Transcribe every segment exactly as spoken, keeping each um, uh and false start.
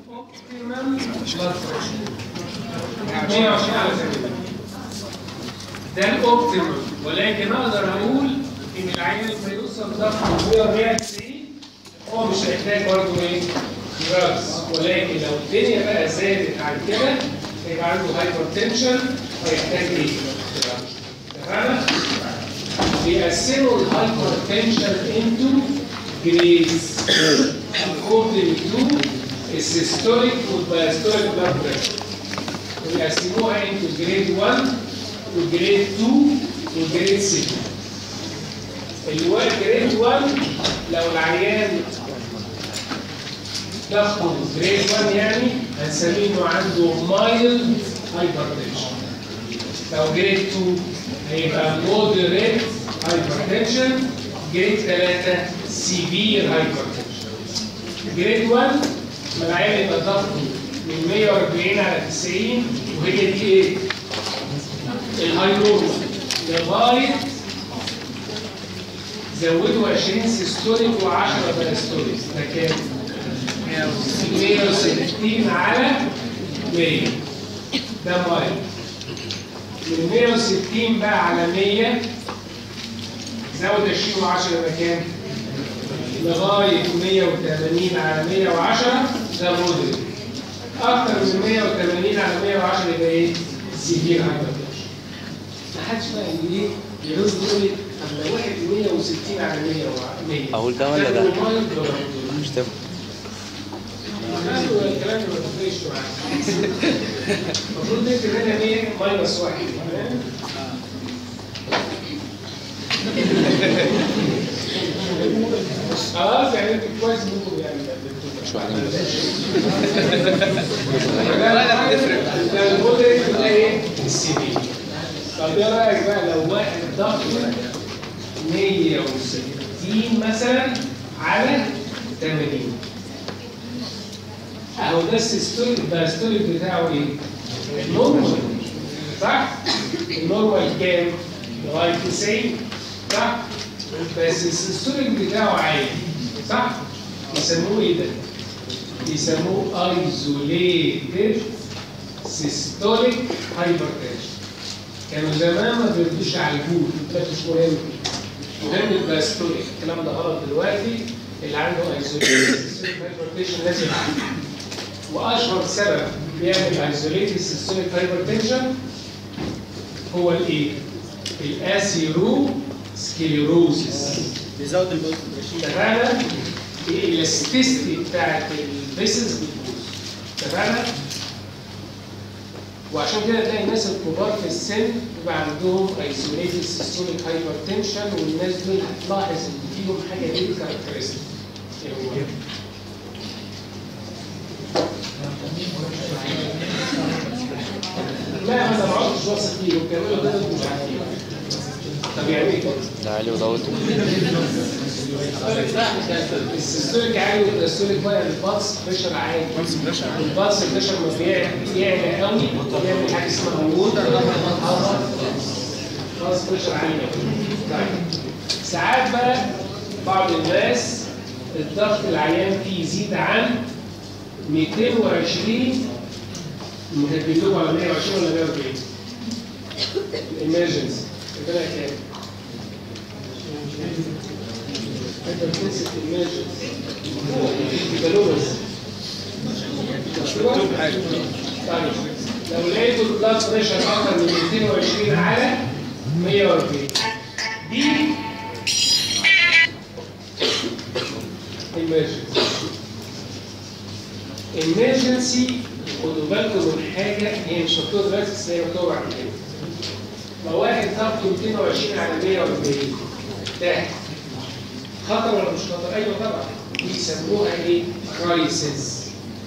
اوبتيمم بلاد بريشر مية وعشرين على ثمانين ده الاوبتيمم، ولكن اقدر اقول ان العيان لما يوصل ضغطه مية وأربعين على تسعين هو مش هيحتاج برضه ايه؟ دراجز، ولكن لو الدنيا بقى زادت عن كده هيبقى عنده هايبر تنشن ويحتاج ايه؟ دراجز. تمام؟ بيقسموا الهايبر تنشن انتو جريدز according to السيستوليك والدايستوليك بلاد بريشر، ويقسموها انتو جريد واحد وجريد اتنين وجريد ثلاثة. اللي هو جريد واحد لو العيان ضغطه جريد واحد يعني هنسميه انه عنده مايلد هايبرتنشن. لو جريد اتنين هيبقى مودريت هايبرتنشن، جريد ثلاثة سيفير هايبرتنشن. جريد واحد لما العيان يبقى ضغطه من مية وأربعين على تسعين وهي دي ايه؟ الهاي نورمال، لغايه زودوا عشرين سيستوليك و10 دايستوليك، ده كام؟ مية وستين على مية، ده مايل. من مية وستين بقى على مية زود عشرين و10 يبقى كام؟ لغايه مية وتمانين على مية وعشرة ده مودريت. اكتر من مية وتمانين على مية وعشرة يبقى ايه؟ سيفير هايبرتنشن. محدش فاهم ليه يعوز يقول لي طب لو واحد مية وستين على مية اقول ده ولا ده؟ مش تمام. الكلام ما تفرقش معاك. المفروض نكتب هنا مية ماينس واحد. خلاص يعني انت كويس منكم يعني شو عامل ده المودريت ده ايه؟ السي بي. طب ايه رايك بقى لو واحد ضغطه مية وستين مثلا على تمانين؟ اهو ده السيستوليك الدايستوليك بتاعه ايه؟ النورمال، صح؟ النورمال كام؟ لغايه تسعين، صح؟ بس السيستوليك بتاعه عالي، صح؟ يسموه ايه ده؟ يسموه ايزوليتد سيستوليك هايبرتنشن. كانوا زمان ما بيردوش على الجول، ده مش مهم. مهم الدايستوليك، الكلام ده غلط دلوقتي. اللي عنده ايزوليتد سيستوليك هايبرتنشن لازم يعالج. واشهر سبب بيعمل ايزوليتد سيستوليك هايبرتنشن هو الايه؟ الاسيرو سكليروزس. بيزود البلد بريشر. تمام؟ الالاستيستي بتاعت الفيسلز بتبوظ. تمام؟ وعشان كده تلاقي الناس الكبار في السن بيبقى عندهم ايزوليتد سيستوليك هايبرتنشن، والناس دول هتلاحظ ان فيهم حاجه دي كاركترستيك. لا انا ما عدتش واثق فيه، وكانوا كده مش عارفين. طب يعني ايه كده؟ ده علي وضغطه. السيستوليك عالي والدايستوليك بقى البلس بريشر عالي. البلس بريشر ما بيعلى قوي بيعمل حاجه اسمها ووتر بلس بريشر عالي قوي. طيب ساعات بقى بعض الناس الضغط العيان فيه يزيد عن ميتين وعشرين، مكتبين لكم على مية وعشرين ولا مية وأربعين؟ الامرجنسي ربنا كام؟ انت بتنسى الامرجنسي البالونس مش مكتوب حاجه. طيب لو لقيتوا البلاد بريشر اكتر من ميتين وعشرين على مية وأربعين دي emergency. emergency خدوا بالكم من حاجه هي مش مكتوبه دلوقتي بس هي مكتوبه بعد كده. لو واحد ضغطه ميتين وعشرين على مية وأربعين ده خطر ولا مش خطر؟ ايوه طبعا. بيسموها ايه؟ كرايسيس.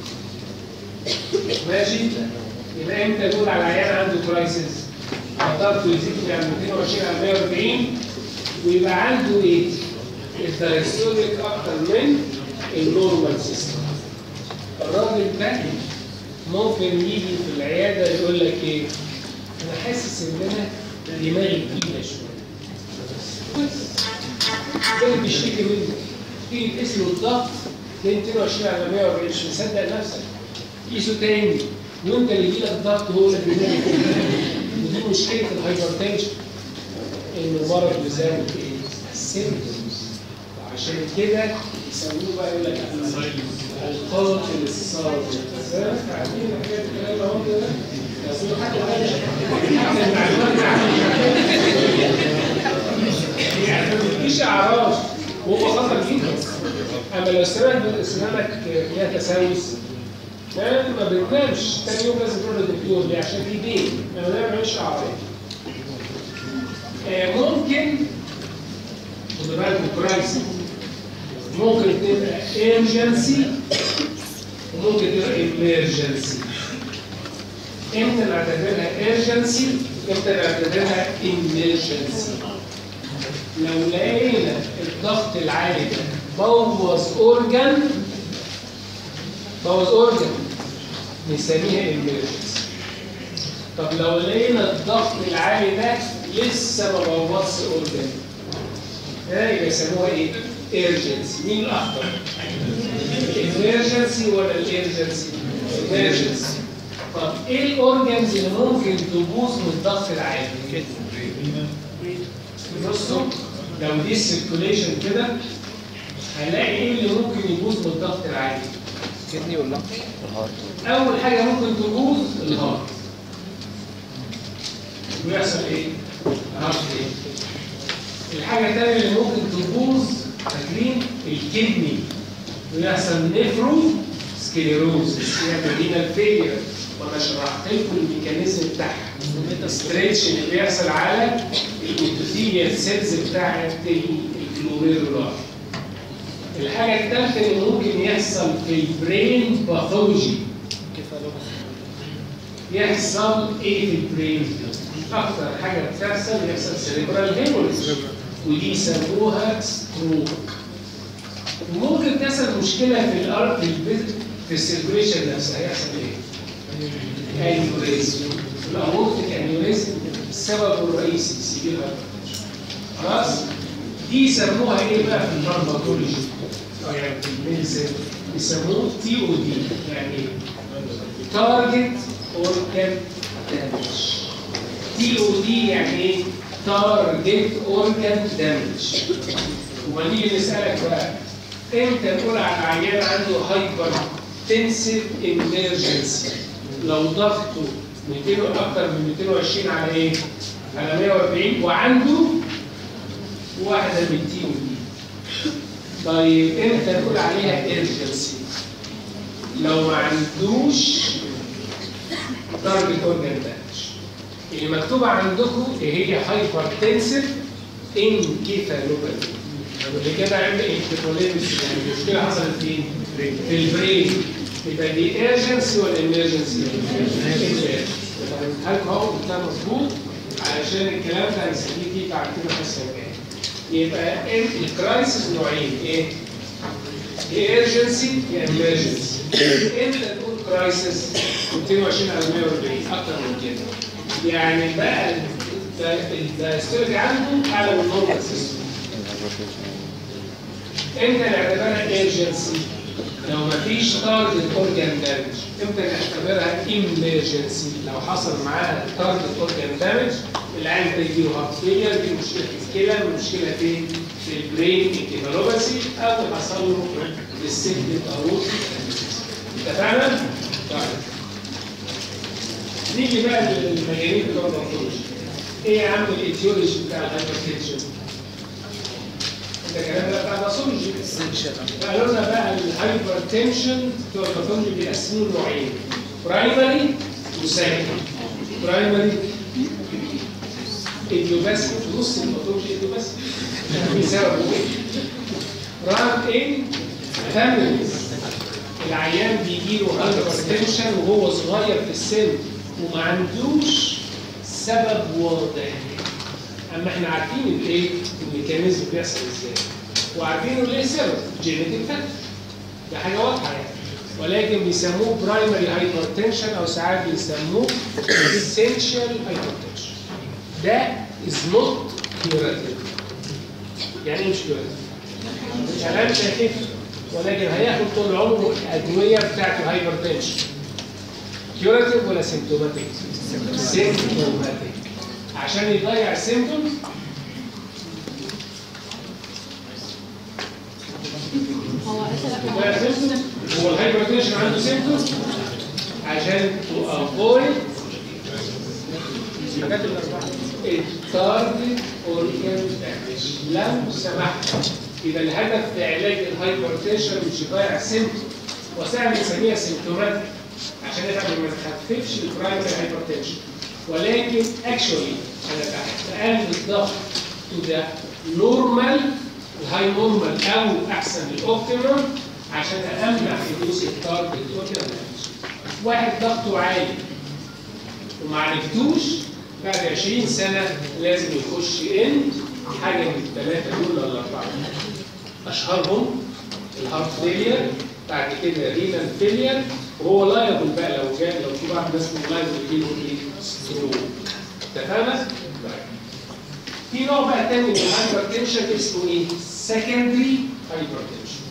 ماشي؟ يبقى امتى نقول على العيان عنده كرايسيس؟ ضغطه يزيد من ميتين وعشرين على مية وأربعين ويبقى عنده ايه؟ الدايستوليك اكتر من النورمال سيستم. الراجل ده ممكن يجي في العياده يقول لك ايه؟ انا حاسس ان انا دماغي تقيله شويه. بس ده اللي بيشتكي منه. تيجي تقيس له الضغط ميتين وعشرين على مية وأربعين مش مصدق نفسك. قيسه تاني وانت اللي يجيلك ضغط هو اللي بينام. ودي مشكله الهايبرتنشن ان المرض بيزود ايه؟ السيمبتومز. وعشان كده يسموه بقى يقول لك القاتل الصادق. عارفين حكايه الكلام ده اهو كده؟ لو حد حتى المعلومات يعني ما بتجيش اعراض وهو خطر جدا. اما لو سنانك سنانك فيها تسوس ما بتنامش، تاني يوم لازم تروح للدكتور ليه؟ عشان في بين ما بنعملش اعراض. ممكن خد بالك من كرايسيس، ممكن تبقى ايرجنسي وممكن تبقى امرجنسي. امتى نعتبرها ايرجنسي؟ امتى نعتبرها امرجنسي؟ لو لقينا الضغط العالي ده بوظ اورجان بوظ اورجان نسميها امرجنسي. طب لو لقينا الضغط العالي ده لسه ما بوظش اورجان ده يبقى يسموها ايه؟ ايرجنسي. مين الاخطر؟ الامرجنسي ولا الايرجنسي؟ الامرجنسي. طب ايه الاورجانز اللي ممكن تبوظ من الضغط العالي؟ بصوا لو دي السيركوليشن كده هنلاقي ايه اللي ممكن يبوظ من الضغط العالي؟ كدني ولا الهارت؟ اول حاجه ممكن تبوظ الهارت. ويحصل ايه؟ الهارت ايه؟ الحاجه الثانيه اللي ممكن تبوظ فاكرين الكدني ويحصل نيفرو سكليروزس يعني رينال فيلير. وانا شرحت لكم الميكانيزم بتاعها الستريتش اللي بيحصل على الاندوثيليال سيلز بتاعت الجلوميرولار. الحاجه الثالثه اللي ممكن يحصل في البرين باثولوجي. يحصل ايه في البرين؟ اكتر حاجه بتحصل يحصل سيريبرال هيموريج ودي يسموها ستروك. وممكن تحصل مشكله في الارض في في السيركوليشن نفسها. هيحصل ايه؟ انيوريزم. الاورتيك انيوريزم السبب الرئيسي سيفير هايبرتنشن. خلاص؟ دي يسموها ايه بقى في الفارماكولوجي؟ او يعني في الميديسين يسموه تي او دي يعني تارجت اورجان دامج. تي او دي يعني ايه؟ تارجت اورجان دامج. وما نيجي نسالك بقى امتى نقول على العيان عنده هايبر تنسيف امرجنسي؟ لو ضغطه مئتين اكتر من مئتين وعشرين على ايه؟ على مئة وأربعين وعنده واحده من تي او دي. طيب امتى نقول عليها ايرجنسي؟ لو ما عندوش تارجت اورجان دامج. اللي مكتوبه عندكم هي هايبر تنسيف انكيفالوباثي. واللي كده عمل انكيفالوباثي يعني المشكله حصلت فين؟ في البرين. يبقى دي ايرجنسي ولا امرجنسي؟ هل هو ده مظبوط؟ علشان الكلام ده هنسميه فيه بعد كده الحصه الجايه. يبقى الكرايسيس نوعين ايه؟ يا ايرجنسي يا امرجنسي. امتى تقول كرايسيس؟ مئتين وعشرين على مئة وأربعين اكتر من كده. يعني بقى الدايستولوجي عنده اعلى من النورمال سيستم. امتى نعتبرها ايرجنسي؟ لو ما فيش تارجت اورجان دامج. امتى نعتبرها امرجنسي؟ لو حصل معاها تارجت اورجان دامج العيان ده يجيله هارت فيلير، دي مشكله في الكلى، مشكله فين؟ في البرين انكيفالوباثي او حصل له ريسبتيف اروس. اتفقنا؟ طيب. نيجي بقى للمجانين بتوع الباثولوجي. ايه يا عم الايتيولوجي بتاع الهايبرتنشن؟ ده كلام بقى بتاع الباثولوجي. قالوا لنا بقى الهايبرتنشن بتوع الباثولوجي بيقسموه نوعين، برايمري وسكندري. برايمري ايديوباثي، نص الباثولوجي ايديوباثي. بسبب ايه؟ ران ان فاميليز. العيان بيجي له هايبرتنشن وهو صغير في السن وما عندوش سبب واضح. اما احنا عارفين الايه؟ الميكانيزم بيحصل ازاي. وعارفين ليه سبب، جينيتيك فاكتور. ده حاجه واضحه يعني. ولكن بيسموه برايمري هايبرتنشن او ساعات بيسموه اسينشال هايبرتنشن. ده از نوت كيوراتيف. يعني ايه مش كيوراتيف؟ كلام خفيف ولكن هياخد طول عمره الادويه بتاعت الهايبرتنشن. كيوراتيف ولا سيمتوماتيك؟ سيمتوماتيك. عشان يضيع السيمتومز هو يضيع السيمتومز. هو الهايبرتنشن عنده سيمتومز عشان تو افويد الحاجات الاربعه التارجت اورجان دامج. لو سمحت يبقى الهدف في علاج الهايبرتنشن مش يضيع السيمتوم، وسهل نسميها سيمتوماتيك عشان احنا ما نخففش البرايمري هايبرتنشن، ولكن اكشولي انا بقلل الضغط تو ذا نورمال الهاي نورمال او احسن الاوبتيمال عشان امنع حدوث التارجت اورجان دامج. واحد ضغطه عالي وما عرفتوش بعد عشرين سنه لازم يخش ان حاجه من الثلاثه دول ولا الاربعه. اشهرهم الهارت فيلير، بعد كده رينال فيلير، وهو لايبل بقى لو جاء لو في بعض الناس من لايبل يجيله ايه؟ ستروك. اتفقنا؟ في نوع بقى تاني من الهايبرتنشن اسمه ايه؟ سكندري هايبرتنشن.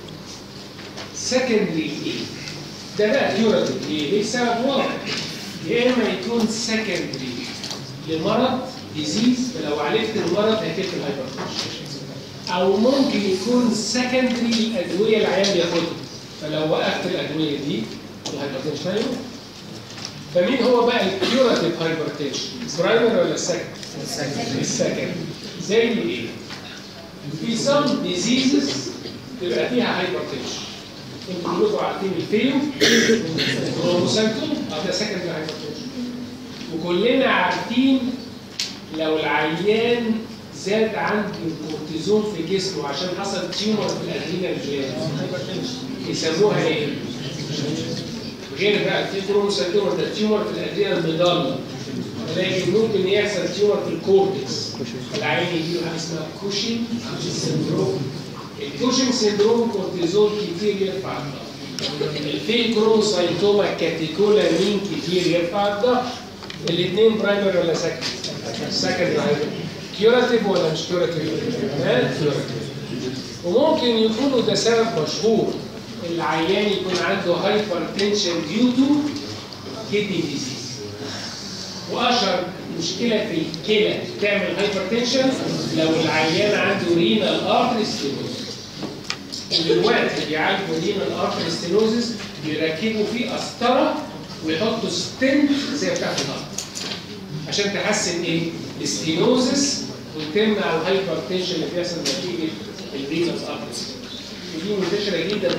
سكندري ايه؟ ده بقى كيوراتيف ليه؟ ليه سبب واضح. يا اما يكون سكندري لمرض ديزيز، فلو عالجت المرض هيخف الهايبرتنشن. او ممكن يكون سكندري الادويه العيان بياخدها، فلو وقفت الادويه دي الهايبرتنشن هيروح. فمين هو بقى الكيوراتيف هايبرتنشن؟ برايمري ولا سكندري؟ السكندري. زي ايه؟ في سم ديزيزز تبقى فيها هايبرتنشن. انتوا كلكم عارفين الفيلم كروموسايتوم ده سكندري هايبرتنشن. وكلنا عارفين لو العيان زاد عنده الكورتيزون في جسمه عشان حصل تيومر في الادرينال جلاند يسموها ايه؟ غير بقى في كروموسايتوم ده تيومر في الادرينال ميدالا، ولكن ممكن يحصل تيومر في الكورتكس. العيان يجي له حاجه اسمها كوشنج سندروم. الكوشنج سندروم كورتيزون كتير يرفع الضغط. الفي كروموسايتوما كاتيكولامين كتير يرفع الضغط. الاثنين برايمري ولا سكندري؟ سكندري. كيوراتيف ولا مش كيوراتيف؟ كيوراتيف. وممكن يكونوا ده سبب مشهور، العيان يكون عنده هايبرتنشن ديو تو كيدني ديزيز. واشهر مشكله في الكلى تعمل هايبرتنشن لو العيان عنده رينال ارتري ستينوزس. ودلوقتي بيعالجوا رينال ارتري ستينوزس بيركبوا فيه قسطره ويحطوا ستنت زي بتاعت الهارت عشان تحسن ايه؟ الستينوزس وتمنع الهايبرتنشن اللي بيحصل نتيجه الرينال ارتري ستينوزس. ودي منتشره جدا.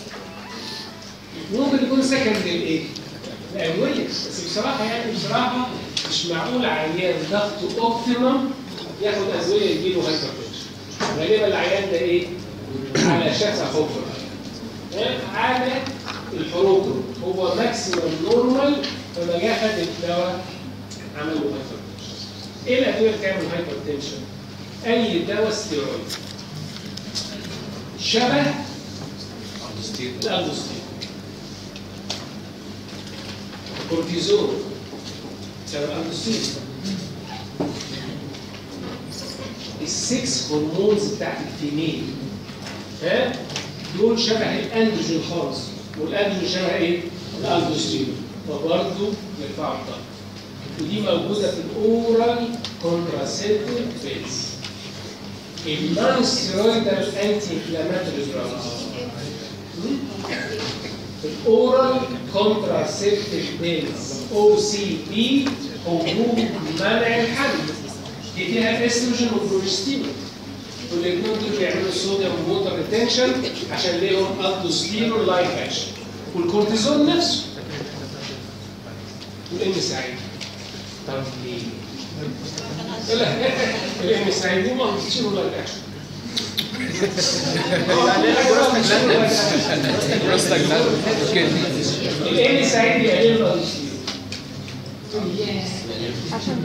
ممكن يكون سكندري ايه؟ الادويه. بس بصراحه يعني بصراحه مش معقول عيان ضغطه اوبتيمم ياخد ادويه يجيله هايبرتنشن. غالبا العيان ده ايه؟ على شفا حفره. على الحروق هو ماكسيمم نورمال، فما جه خد الدواء عمل له هايبرتنشن. ايه الادويه اللي بتعمل هايبرتنشن؟ اي دواء ستيرويد شبه الالدوستيرون. كورتيزون شبه الالدوستيرون. السكس هرمونز بتاعت الفيميل ها دول شبه الاندروجين خالص، والاندروجين شبه ايه؟ الالدوستيرون، فبرضه يرفعوا الضغط. ودي موجوده في الاورال كونتراسيبتيف بيلز. النون ستيرويدال انتي انفلاماتوري دراجز. الاورال كونتراسيبتيف بيلز او سي بي حبوب منع الحمل. دي فيها استروجين وبروجستيرون. والاثنين دول بيعملوا صوديوم ووتر ريتنشن عشان ليهم الدوستيرون لايك اكشن. والكورتيزون نفسه. والام سعيد. طب ليه؟ لا الام سعيد دي ما بتصيروا لايك اكشن. الام سعيد يقللوا الدوستيرون. عشان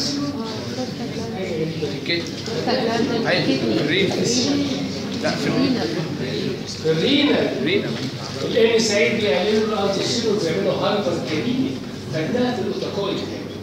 لا في الرينا في الرينا الرينا الام سعيد بيقللوا الالتوستيرون وبيعملوا هايبر كبير. خدناها في الاوتوكول.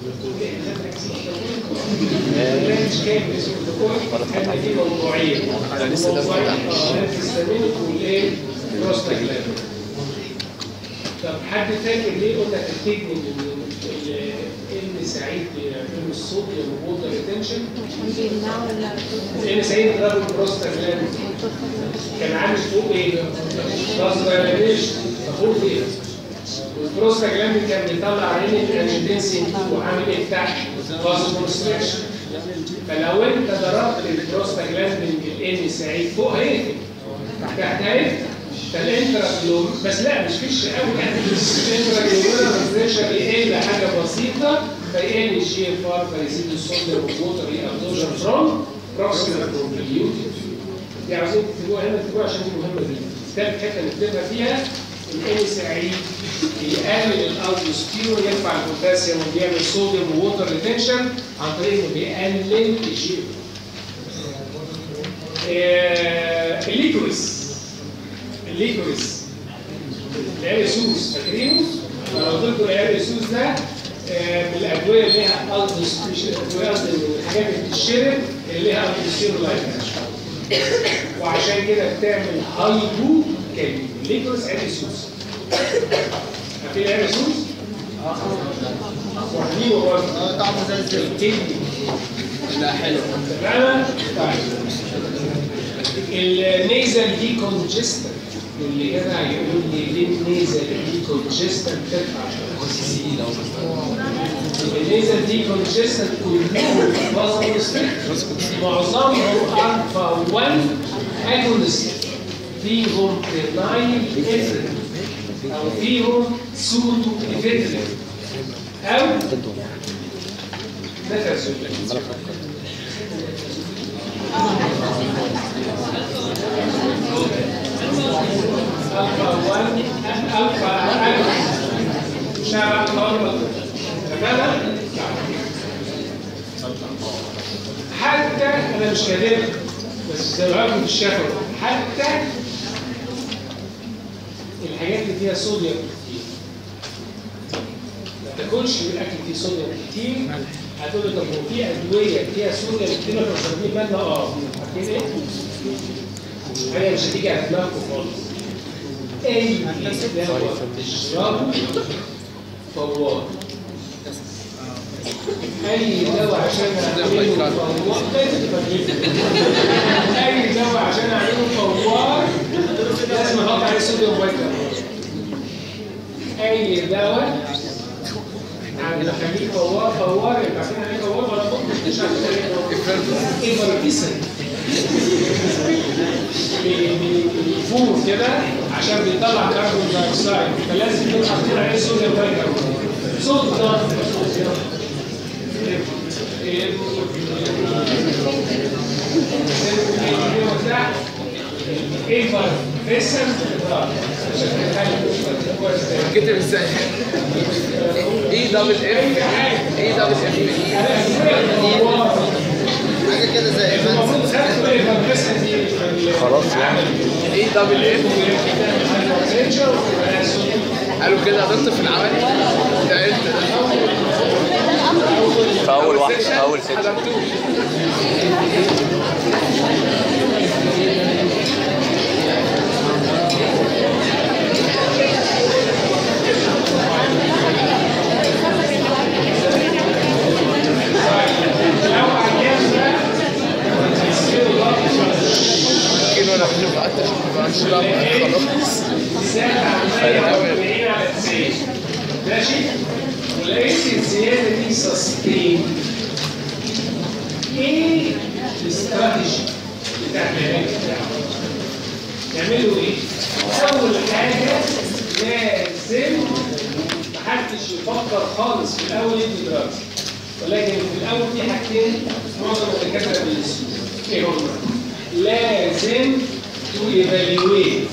مش كامل اسمه الاوتوكول. خدنا فيه موضوعين. موضوعين الهستامين والايه؟ بروستاجلاند. طب حد فاكر ليه قلنا ترتيبني من الام سعيد بيعملوا الصوديوم ووتر ريتنشن؟ الام سعيد ضرب البروستاجلاند كان عامل فوق ايه؟ بروستاجلانديشن فوق ايه؟ والبروستاجلاند كان بيطلع عين الانجيوتنسين وعامل ايه تحت؟ فازوكونستريكشن. فلو انت ضربت البروستاجلاند من الام سعيد فوق اهي تحت اهي فالانتراجلوم بس لا مش فيش قوي يعني الانتراجلوميرال بريشر يقل حاجه بسيطه فيقل الجي اف ار فيزيد الصوديوم والووتر ابزوربشن فروم بروكسيمال بروبليوتي. دي عاوزين تكتبوها هنا تكتبوها عشان دي مهمه جدا. ثالث حته نكتبها فيها الام سعيد بيقلل الالدوستيرون يرفع البوتاسيوم وبيعمل صوديوم ووتر ريتنشن عن طريق انه بيقلل الجي اف. الليكوريس الليكوريس الاريسوس فاكرينه؟ لو قلت لكم الاريسوس ده من الادويه اللي ليها الدوستيرون الحاجات اللي بتتشرب اللي ليها الدوستيرون لايك وعشان كده بتعمل هايبو كاليميا. الليكوريس اريسوس عارفين الاريسوس؟ واخدينه برضه اه طعمه زي الزفت. لا حلو. تمام؟ طيب النيزل دي كونجستنت اللي جدع يقول لي ليه النيزل دي كونجستنت ترفع النيزل دي كونجستنت كلهم معظمهم الفا واحد اجونست فيهم برينايل افرين او فيهم سودو افرين او ميثازولين. الفا واحد الفا شارع الأرض تمام. حتى انا مش كاتبها بس زي ما قلت في الشفوي حتى الحاجات اللي فيها صوديوم كتير ما تاكلش الاكل فيه صوديوم كتير. هتقول لي طب هو في ادويه فيها صوديوم كتير احنا واخدين بالنا؟ اه عارفين ايه؟ هي مش هتيجي على دماغكم خالص. اي دواء تشربه فوار اي دواء عشان اعمله فوار اي دواء عشان اعمله فوار لازم احط عليه صوديوم بايكربونات. اي دواء يعني اخليه فوار فوار يبقى عارفين عليه فوار ولا بطل مش عارفين عليه ايفربيسن بيفور كده عشان بيطلع كربون دايوكسيد فلازم يكون حاطين عليه صوديوم بايكربونات. صوديوم ايفر فيسن كتب ازاي؟ ايه دبل اف ايه دبل اف حاجه كده زي خلاص يعني ايه دبل اف قالوا كده يا دكتور في العملي ده انت في اول واحد في اول سكشن كده انا في بعد خلاص ماشي. ولقيت الزياده دي سستين. ايه الاستراتيجي بتاع العلاج بتاعه؟ يعملوا ايه؟ اول حاجه لازم محدش يفكر خالص في الاول يدي دراجز، ولكن في الاول في حاجتين معظم الدكاتره بينسوا. ايه هما؟ لازم تو ايفالويت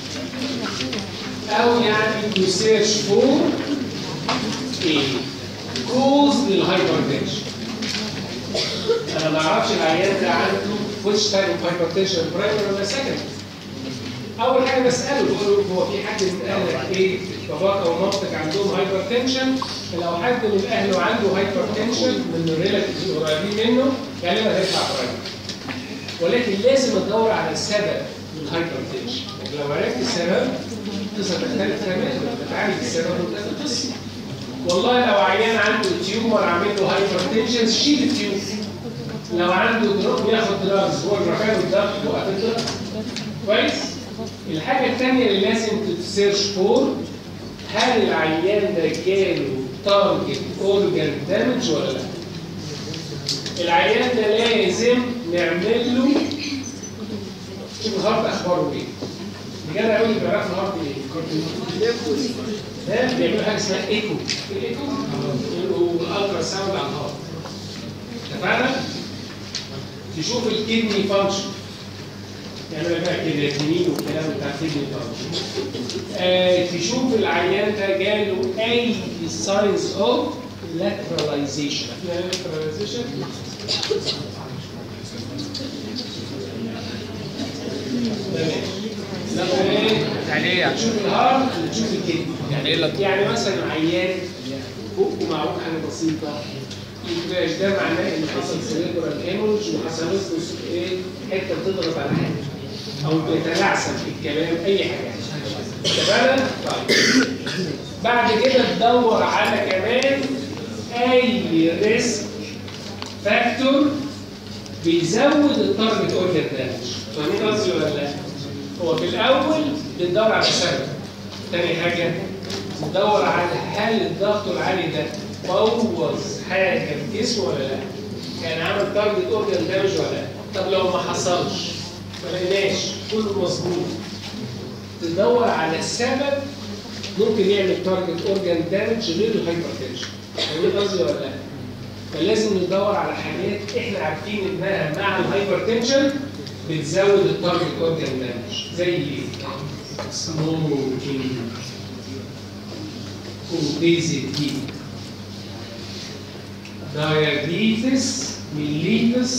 او يعني تو سيرش فور ايه؟ كوز للهايبرتنشن. انا ما اعرفش العيان ده عنده which type of hypertension primary ولا secondary. اول حاجه بساله بقول له هو في حد من اهلك ايه باباك او مامتك عندهم هايبرتنشن؟ لو حد من اهله عنده هايبرتنشن من الريلاتيفز القريبين منه غالبا هيطلع برايمري. ولكن لازم ادور على السبب من الهايبرتنشن. لو عرفت السبب القصه تختلف تماما، بتعالج السبب وتنتهي القصه. والله لو عيان عنده تيومر عامل له هايبرتنشن شيل التيومر. لو عنده دروب ياخد دراجز هو الرفاع والضغط وقت الضغط. كويس؟ الحاجه الثانيه اللي لازم تسيرش فور، هل العيان ده جاله تارجت اورجان دامج ولا لا؟ العيان ده لازم نعمل له شوف الهارت اخباره ايه؟ بجد اقول لك بيعرف الهارت ايه؟ ده بيعملوا حاجه اسمها ايكو، الايكو والالترا ساوند على الهارت. اتفقنا؟ تشوف الكدني فانكشن، يعني بقى كرياتينين والكلام بتاع الكدني فانكشن. آه تشوف العيان ده جاله اي ساينز اوف لاتراليزيشن. عارفين لاتراليزيشن؟ يعني ايه يعني؟ تشوف الهارت وتشوف الكدني. يعني ايه لاترال؟ يعني مثلا عيان بقه معروف حاجه بسيطه الكراش، ده معناه ان حصل سيريبرال هيموريدج وحصل له ايه حته بتضغط على حاجه او بيتلعثم في الكلام اي حاجه. اتفقنا؟ طيب بعد كده تدور على كمان اي ريسك فاكتور بيزود التارجت اورجان دامج. فاهمين قصدي ولا لا؟ هو في الاول بندور على سبب. تاني حاجه ندور على هل الضغط العالي ده بوظ حاجه في الجسم ولا لا؟ يعني عمل تارجت اورجان دامج ولا لا؟ طب لو ما حصلش ما لقيناش كله مظبوط، تدور على السبب ممكن يعمل تارجت اورجان دامج غير الهايبرتنشن. فاهمين قصدي ولا لا؟ فلازم ندور على حاجات احنا عارفين انها مع الهايبرتنشن بتزود التارجت اورجان دامج. زي ايه؟ سموكينج، obesity, diabetes, mellitus,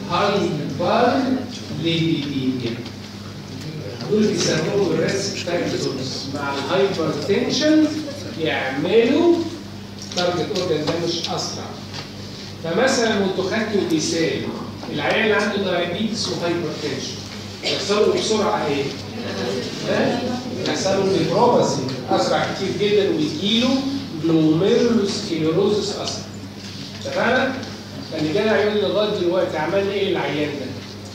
hyperlipidemia. دول بيسموهم الريسك فاكتورز مع الهايبرتنشن يعملوا تارجت اورجان دامج اسرع. فمثلا وانتوا خدتوا مثال العيان اللي عنده دايابيتس وهايبرتنشن يحصل له بسرعه ايه؟ يحصل له نيفروباثي اسرع كتير جدا ويجيله جلوميرولوسكليروزس اسرع. اتفقنا؟ فاللي جانا عيان لغايه دلوقتي عملنا ايه للعيان ده؟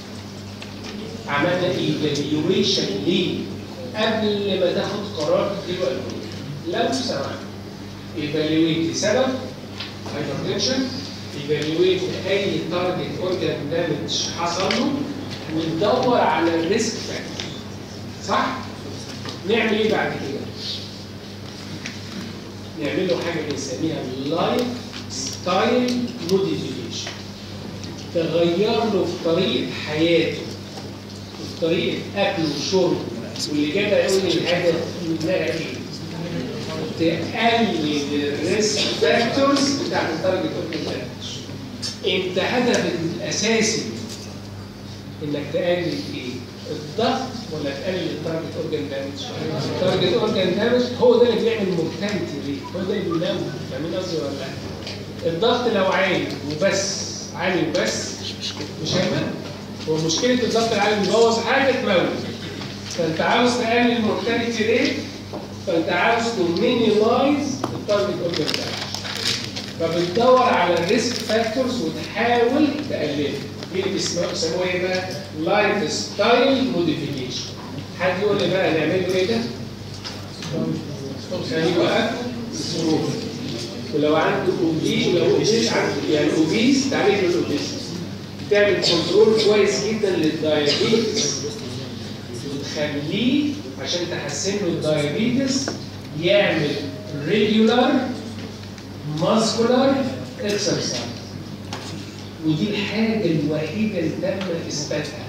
عملنا ايفاليويشن ليه؟ قبل ما تاخد قرار تديله ادويه. لو سمحت ايفاليويت سبب هايبرتنشن، ايفاليويت اي تارجت اورجان دامج حصل له، وندور على الريسك فاكتور. صح؟ نعمل ايه بعد كده؟ نعمل له حاجه بنسميها لايف ستايل موديفيكيشن. تغير له في طريقه حياته وفي طريقه اكله وشربه، واللي جاب يقول لي الهدف منها ايه؟ تقلل الريسك فاكتورز بتاعت التارجت اورجان دامج. انت هدفك الاساسي انك تقلل ايه؟ الضغط ولا تقلل التارجت اورجان دامج؟ التارجت اورجان دامج هو ده اللي بيعمل مورتاليتي ريت، هو ده اللي بيموت. فاهمين قصدي ولا لا؟ الضغط لو عالي وبس عالي وبس مش هيموت. هو مشكله الضغط العالي بيبوظ حاجه تموت. فانت عاوز تقلل المورتاليتي ريت، فانت عاوز تمينيمايز التارجت اورجان دامج. فبتدور على الريسك فاكتورز وتحاول تقللها. دي اللي بيسموها ايه بقى؟ لايف ستايل موديفيكيشن. حد يقول لي بقى نعمل له ايه ده؟ خليه وقت الظروف. ولو عنده اوبيز ولو اوبيز عنده يعني اوبيز تعالج له الاوبيز. تعمل كنترول كويس جدا للدايابيتس وتخليه عشان تحسن له الدايابيتس يعمل ريجولار ماسكولار اكسرسايز. ودي الحاجة الوحيدة اللي تم إثباتها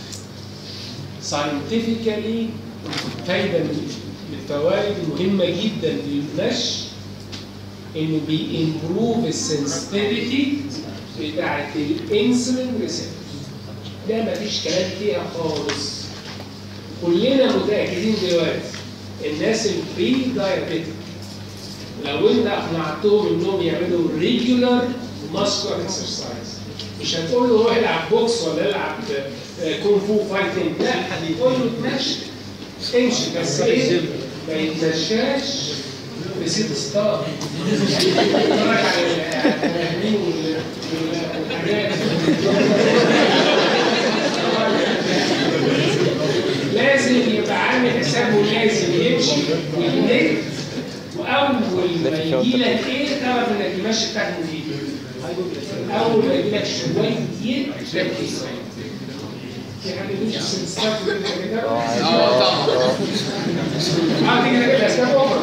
ساينتفيكالي. فايدة من الفوائد المهمة جدا للمشي إنه بيمبروف السنسيتيفيتي بتاعت الانسولين ريسبتور. ده مفيش كلام فيها خالص. كلنا متأكدين دلوقتي الناس البري دايابيتك لو انت اقنعتهم انهم يعملوا ريجولار ماسكولار اكسرسايز، مش هتقول له روح العب بوكس ولا العب كونغ فو فايتنج، لا هتقول له اتمشى امشي بس ايه ما يتمشاش بسيت ستار اتفرج على الفنانين والحاجات لازم يبقى عامل حسابه لازم يمشي وينك واول ما يجي لك ايه تعرف انك المشي بتاعك مفيد اول ما يجي لك شويه ركز في حد يمشي السنسات كده اه طبعا اه دي كده الاسباب اوفر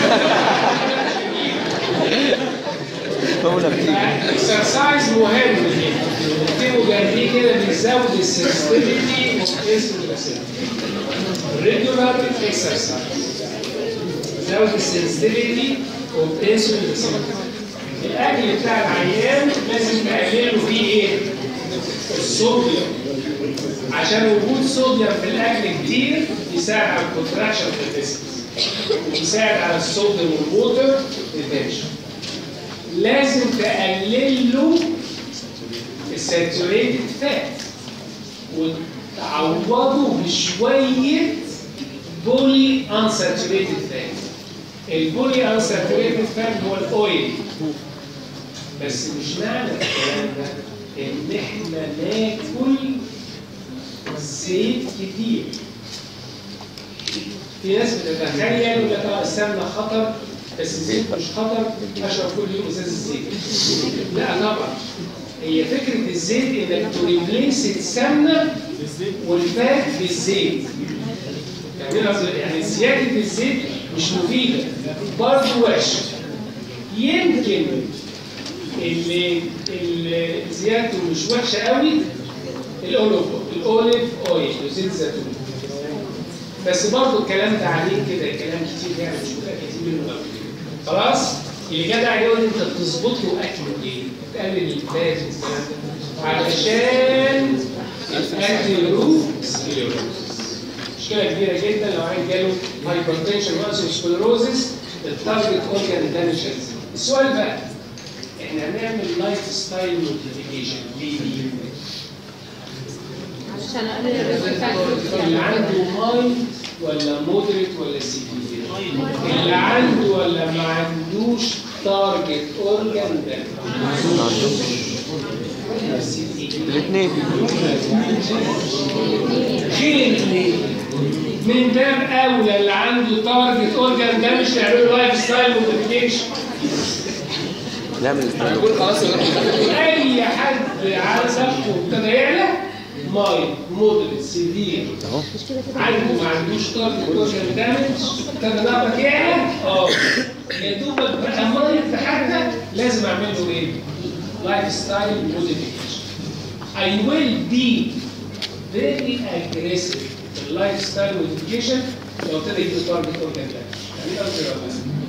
اكسرسايز مهم اكتبوا جنبيه كده بيزود السنسيتيفيتي اسم الاسئله ريجولار اكسرسايز بيزود السنسيتيفيتي اوف انسولين الاكل بتاع العيان لازم تقلله فيه ايه؟ الصوديوم عشان وجود صوديوم في الاكل كتير يساعد على الكونتراكشن في الجسم ويساعد على الصوديوم والووتر ريتنشن. لازم تقلل له الساتوريتد فات وتعوضه بشويه بولي انساتوريتد فات. البولي انساتوريتد فات هو الاويل بس مش معنى الكلام ده ان احنا ناكل زيت كتير. في ناس بتتخيل يقول لك اه السمنه خطر بس الزيت مش خطر اشرب كل يوم ازازه زيت. لا طبعا هي فكره الزيت انك تريبليس السمنه والفات بالزيت. يعني زياده الزيت مش مفيده برضه وحشه. يمكن اللي اللي زيادته مش وحشه قوي الاوليف الاوليف اويل وزيت زيتون بس برضه الكلام ده عليه كده كلام كتير يعني مش متاكد منه قوي. خلاص اللي جدع يقول انت بتظبط له اكله ايه؟ تقلل الفات والكلام ده علشان الانتي روف سكليروزس مشكله كبيره جدا لو عين جاله هايبرتنشن واسوسكليروزس التارجت اورجان دامج. السؤال بقى احنا هنعمل لايف ستايل موديفيكيشن ليه؟ عشان اقلل الريسك اللي عنده مايند ولا مودريت ولا سيفير؟ اللي عنده ولا ما عندوش تارجت اورجان ده؟ ما عندوش الاثنين شيل الاثنين من باب اولى اللي عنده تارجت اورجان ده مش هيعملوا لايف ستايل موديفيكيشن. نعمل هنقول خلاص اي حد على ضغطه ابتدى يعلى مايند مودريت سيفير عنده ما عندوش تارجت اورجان دامج ابتدى ضغطك يعلى اه يا دوبك بقى مايند حتى لازم اعمل له ايه؟ لايف ستايل موديفيكيشن. I will be very aggressive في اللايف ستايل موديفيكيشن لو ابتدى يجيب تارجت اورجان دامج. يعني اكتر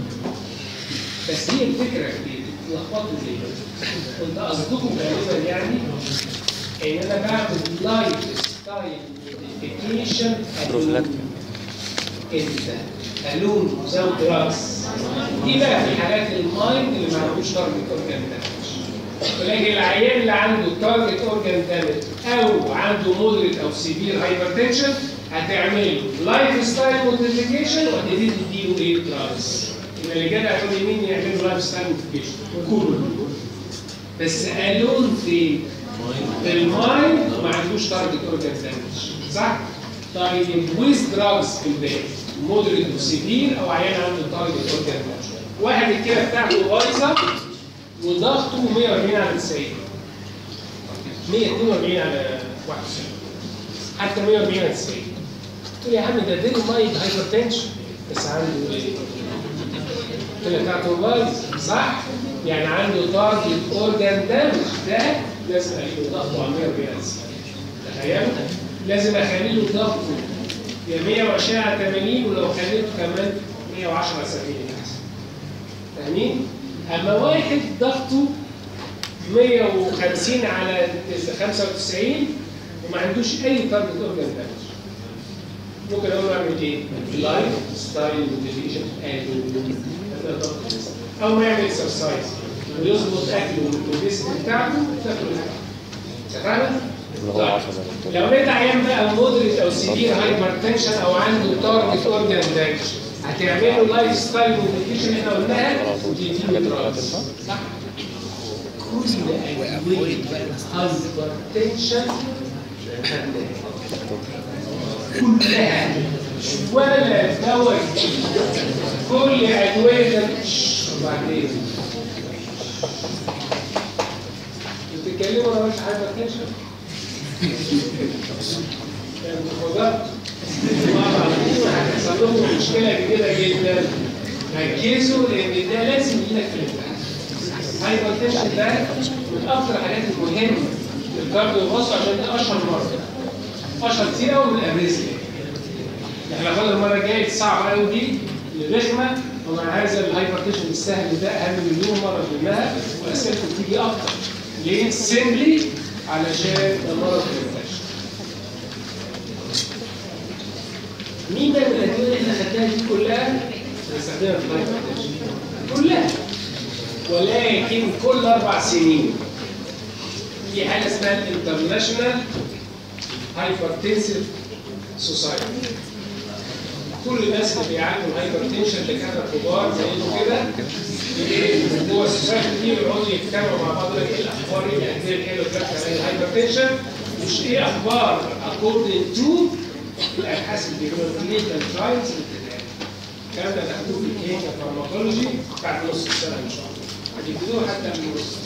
بس هي الفكره دي لخبطوا ليه؟ كنت قصدكم غالبا يعني ان انا بعمل لايف ستايل موديفيكيشن بروفلاكتيك امتى؟ الون وزود دراجز. دي بقى في حالات المايند اللي ما عندوش تارجت اورجان دامج. ولكن العيان اللي عنده تارجت اورجان دامج او عنده مودريت او سيفير هايبرتنشن هتعمل لايف ستايل موديفيكيشن وهتبتدي تديله ايه؟ دراجز. يبقى اللي جدع يقول يمين يعملوا لايف ستايل موديفيكيشن كله بس الون في في المايند وما عندوش تارجت اورجان دامج صح؟ طيب ويز دراجز في البيت مودريت وسيفير او عيان عنده تارجت اورجان دامج. واحد الكلى بتاعته بايظه وضغطه مية وأربعين على تسعين مية واتنين وأربعين على واحد وتسعين حتى مية وأربعين على تسعين تقول يا عم ده فيري مايلد هايبرتنشن بس عنده ايه؟ الكلى بتاعته بايظه صح؟ يعني عنده تارجت اورجان دامج ده لازم اخلي ضغطه على مية وأربعين على تسعين. تخيلوا؟ لازم اخلي له ضغطه يا مية وعشرين على تمانين ولو خليته كمان مية وعشرة على سبعين احسن. فاهمين؟ اما واحد ضغطه مية وخمسين على خمسة وتسعين وما عندوش اي تارجت اورجان دامج ممكن اقول له اعمل ايه؟ لايف ستايل موديفيكيشن او ما يعمل اكسرسايز ويظبط اكله والجسم بتاعته تاكل حاجه. اتفقنا؟ طيب لو لقيت عيان بقى مودريت او سيفير هايبرتنشن او عنده تارجت اورجان دامج هتعملوا لايف ستايل موديفيكيشن احنا قلناها وتديله دراجز صح؟ كل ادويه هايبرتنشن كلها ولا دواء كل ادويه ده وبعدين بتتكلموا انا مش هايبرتنشن المخدرات هتحصل لهم مشكله كبيره جدا ركزوا لان ده لازم يجيلك في الامتحان. الهايبرتنشن ده من اكثر الحاجات المهمه للكارديو بص عشان ده اشهر مرض اشهر كتير قوي من الابريزيا. احنا خدنا المره الجايه الصعبه قوي دي الرخمه ومع هذا الهايبرتنشن السهل ده اهم مليون مره منها واسئلته بتيجي اكتر. ليه؟ سيمبلي علشان المرض ما ينتشر. مين بقى من الادويه اللي احنا خدناها دي كلها بنستخدمها في الهايبرتنشن؟ كلها ولكن كل اربع سنين في حاجه اسمها الانترناشونال هايبرتنسيف سوسايتي. كل الناس اللي بيعانوا هايبرتنشن دكاتره كبار زيكم كده جوه السوسايتي دي بيقعدوا يتكلموا مع بعض ايه الاخبار ايه الادويه الحلوه بتاعت الهايبرتنشن مش ايه اخبار according to الابحاث اللي بيعملوها كلينيكال ترايلز للتداوي. الكلام ده تاخدوه في الكلينيكال فارماكولوجي بعد نص السنه ان شاء الله. هتبتدوه حتى من نص.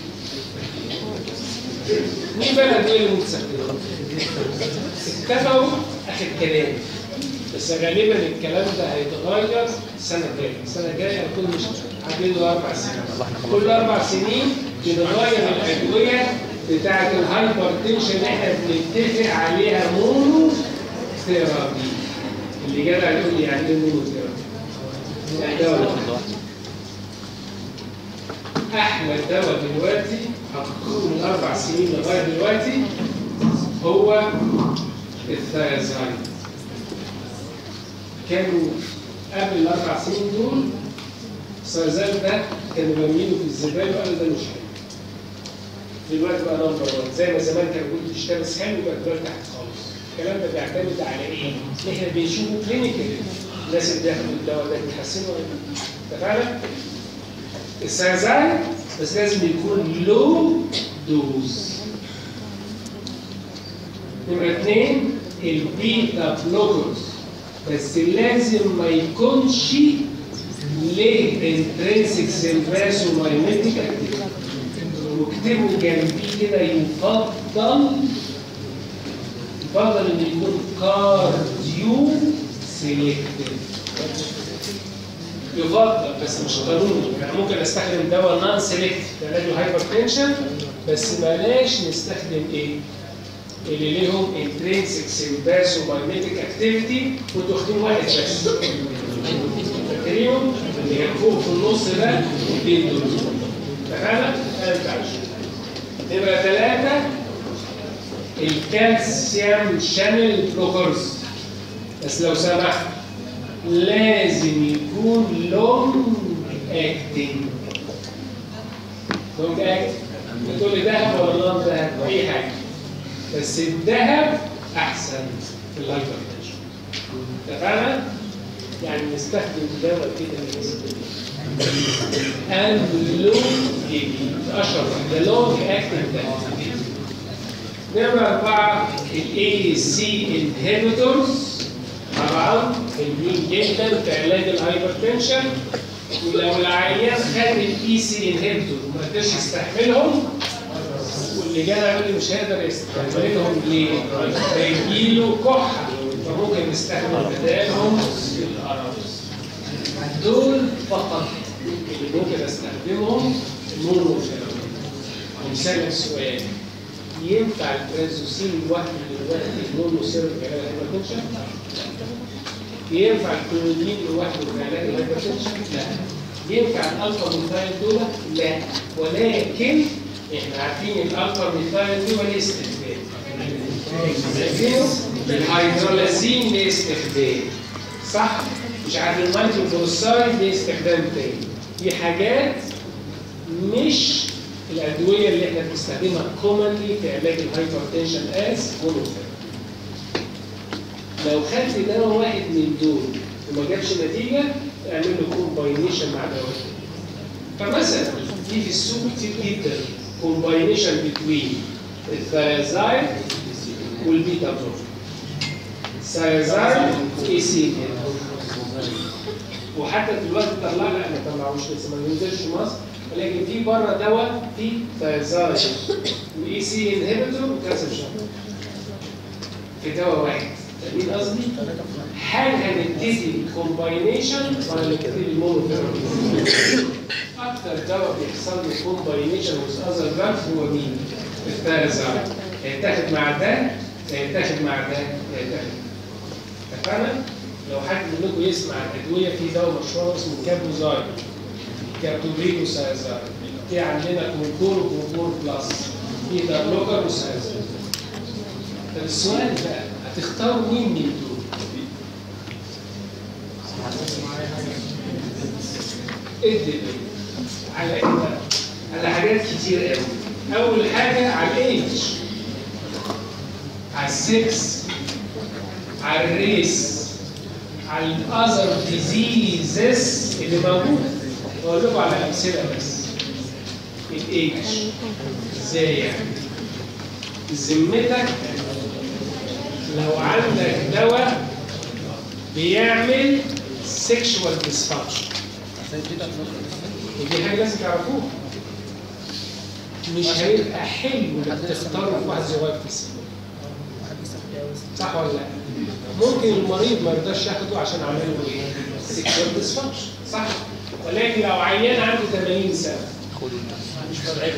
مين بقى الادويه اللي متستخدمه؟ اتفقوا اخر كلام بس غالبا الكلام ده هيتغير السنه الجايه، السنه الجايه هيكون مش عدده اربع سنين. كل اربع سنين بنغير الادويه بتاعت الهايبرتنشن اللي احنا بنتفق عليها مونو ثيرابي. اللي جدع يقول لي يعني ايه مونو ثيرابي؟ يعني دواء احلى دواء دلوقتي حطوه من اربع سنين لغايه دلوقتي هو الثيازايد. كانوا قبل الاربع سنين دول الثيازايد ده كانوا رامينه في الزباله وقالوا ده مش حلو. دلوقتي بقى نمبر واحد زي ما زمان كانوا بيقولوا تشتغل حلو بقى دلوقتي تحت خالص. الكلام ده بيعتمد على ايه؟ احنا بنشوفه كلينيكال الناس اللي بياخدوا الدواء ده بيتحسنوا اتفقنا؟ الثيازايد بس لازم يكون لو دوز. نمرة اثنين البيتا بلوكرز بس لازم ما يكونش ليه انترنسك سيمباسو مايميتيك اكتيفيتي. واكتبوا جنبيه كده يفضل يفضل ان يكون كارديو سيلكتيف. يفضل بس مش قانوني، يعني ممكن استخدم دواء نون سيلكتيف علاج الهايبرتنشن بس بلاش نستخدم ايه؟ اللي ليهم انترنسك سيمباسو مايميتيك اكتيفيتي وانتوا واخدين واحد بس. فاكرينهم؟ اللي كان فوق في النص ده الاثنين دول. اتفقنا؟ ما ينفعش. نمرة ثلاثة الكالسيوم شانل بلوكرز بس لو سمحت لازم يكون لونج اكتنج. لونج اكتنج بتقول لي ذهب ولا نون ذهب؟ اي حاجه بس الذهب احسن في الهايبرتنشن. اتفقنا؟ يعني نستخدم دواء كده and long اشهر ده لونج اكتنج ده. نمرة أربعة ال إيه سي inhibitors طبعا حلوين جدا في علاج الهايبرتنشن. ولو العيان خد الاي سي انهبيتور وما قدرش يستحملهم واللي جانا يقول لي مش هيقدر يستحملهم ليه؟ هيجيله كحه فممكن نستخدم بدالهم الارابس. دول فقط اللي ممكن استخدمهم مونو ثيرابي. ومثال السؤال ينفع البرازوسين لوحده دلوقتي مونو ثيرابي في علاج الهايبرتنشن؟ ينفع الكلونين لوحده في علاج الهايبرتنشن؟ لا. ينفع الالفا ميثايل دول؟ لا. ولكن احنا عارفين الالفا ميثايل دول ليه استخدام. الهيدرولازين ليه استخدام. صح؟ مش عارف الميتروفوسفايد ليه استخدام تاني. دي حاجات مش الادويه اللي احنا بنستخدمها كومنلي في علاج الهايبرتنشن از مونوثيرابي. لو خدت دواء واحد من دول وما جابش نتيجه اعمل له كومباينيشن مع دواء تاني. فمثلا في في السوق كتير جدا كومباينيشن بين الثيازايد والبيتا بلوكر. الثيازايد اي سي وحتى دلوقتي طلع لا ما طلعوش لسه ما بينزلش مصر، ولكن في بره دواء فيه ثيازايد واي سي انهبيتور وكالسيوم شانل في دواء واحد. فاهمين قصدي؟ هل هنبتدي الكومباينيشن ولا نبتدي المونوثيرابي؟ اكتر دواء بيحصل له كومباينيشن وذ اذر دراجز هو مين؟ الثيازايد. هيتاخد مع ده هيتاخد مع ده هيتاخد. اتفقنا؟ لو حد منكم يسمع الادويه في دواء مشهور اسمه كابوزايد كابتوريكوسايزايد، في عندنا كونكور وكونكور بلس بيتا بلوكر وسايزايد. طب السؤال بقى هتختاروا مين من دول؟ ادي على ايه بقى؟ على حاجات كتير قوي. اول حاجه على الايدج، على السكس، على الريس، على الاذر ديزيزز اللي موجوده. بقول لكم على امثله بس. الايدج ازاي يعني؟ ذمتك لو عندك دواء بيعمل سيكشوال ديسفانكشن، ودي حاجه لازم تعرفوها، مش هيبقى حلو انك تختاره في واحد صغير في السن. صح ولا لا؟ ممكن المريض ما يرضاش ياخده عشان عمل له ايه؟ سيكشوال ديسفانكشن، صح؟ ولكن لو عيان عنده ثمانين سنه مش مدعي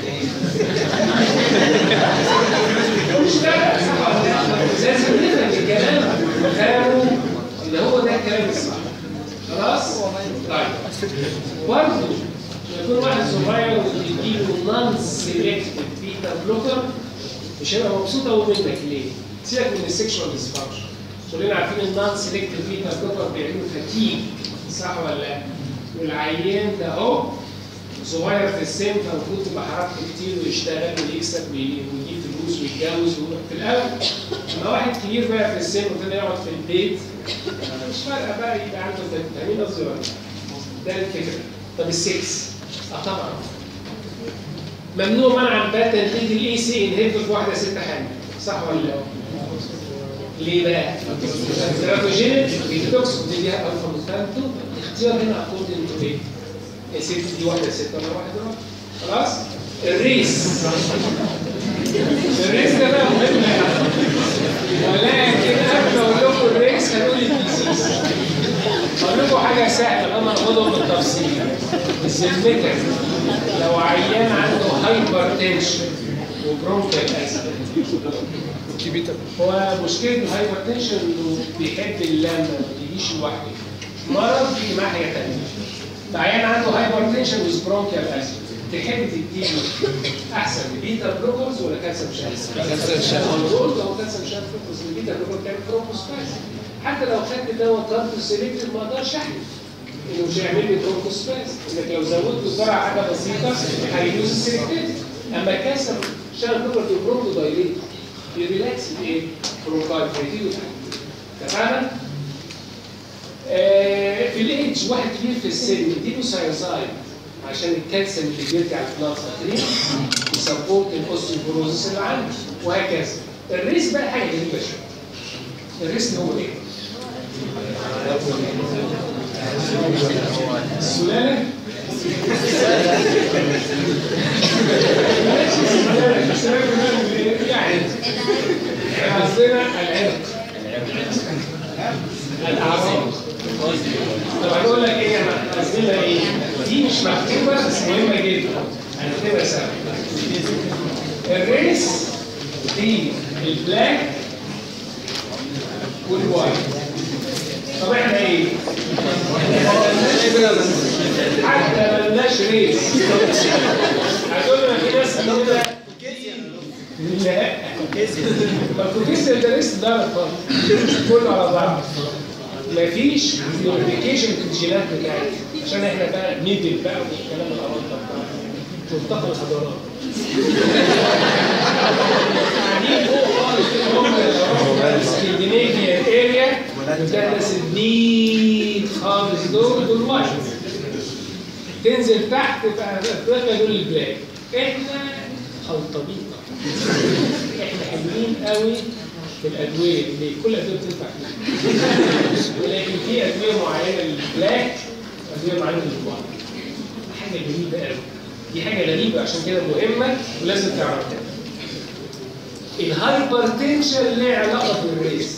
مش فارق، صح ولا لا؟ لازم نفهم الكلام كلامه ان هو ده الكلام الصح. خلاص؟ طيب برضه يكون واحد صغير وتديله نون سيلكتيف بيتا بلوكر مش هيبقى مبسوط قوي منك. ليه؟ سيبك من السكشوال ديسفانكشن. كلنا عارفين النون سيلكتيف بيتا بلوكر بيعملوا فتيج، صح ولا لا؟ والعيان ده اهو صغير في السن فالمفروض تبقى حركته كتير ويشتغل ويكسب ويجيب فلوس ويتجوز في الاول. اما واحد كبير بقى في السن وابتدى يقعد في البيت مش فارقه بقى يبقى عنده فيتامين قصدي ولا ده الفكره. طب السكس؟ اه طبعا ممنوع منعا باتا تدي الاي سي انهبيتور في واحده ست حامل، صح ولا لا؟ ليه بقى؟ تراتوجينيك ديتوكس بتديها الفا مستانتو. الاختيار هنا اكوردنج تو ايه؟ يا ست دي واحده ست ولا واحده واحده. خلاص؟ الريس الريس ده بقى مهم يعني. ولكن قبل ما اقول لكم الريس هنقول الديزيز. اقول لكم حاجه سهله اما ناخدهم بالتفصيل. ذمتك لو عيان عنده هايبر تنشن وبرونكال اسيد، هو مشكله الهايبر تنشن انه بيحب اللمه ما بيجيش لوحده. مرض في ناحيه ثانيه. العيان عنده هايبر تنشن وبرونكال اسيد، تحب تديله احسن بيتا بلوكرز ولا كالسيوم شانل؟ كالسيوم شانل. هو كالسيوم شانل بس البيتا بلوكر كان برونكوسباز. حتى لو خدت دواء كاربو سيلكتيف ما اقدرش احلف انه مش هيعمل لي برونكوسباز، انك لو زودت الجرعه حاجه بسيطه هيدوز السيلكتيف. اما الكالسيوم شانل بلوكر في برونكو دايليت بيريلاكس الايه؟ برونكايت فيديو. تمام؟ آه في الايدج واحد كبير في السن اديله سايزايد عشان الكالسيوم اللي بيرجع للبلاد سكرين يسبورت الاوستيوبروزيس اللي عندي وهكذا. الريس بقى حاجه غريبه شويه. الريس هو ايه؟ السلاله؟ يعني قصدنا العرق الاعراض. طب هنقول لك ايه انا قصدنا ايه؟ دي مش مكتوبه بس مهمه جدا هنكتبها سوا. الريس دي البلاك والوايت. طب احنا ايه؟ حتى مالناش ريس. هتقول لنا في ناس كده لا الكوكيزيا ده ريس ده كله على بعض. مفيش نوتيفيكيشن في الجينات بتاعتي عشان احنا بقى ميدل بقى والكلام الغلط ده. ملتقى الحضارات. قاعدين فوق خالص كده هم الاسكندنافيان اريا وده الناس الديب خالص دول دول وايت. تنزل تحت تبقى افريقيا دول البلاك. احنا خلطبيطه. احنا حلوين قوي في الادويه اللي كل الادويه بتنفع فيها. ولكن في ادويه معينه للبلاك وادويه معينه للوايت. حاجه جميله قوي. دي حاجه غريبه عشان كده مهمه ولازم تعرفها. الهايبرتنشن ليه علاقه بالريس.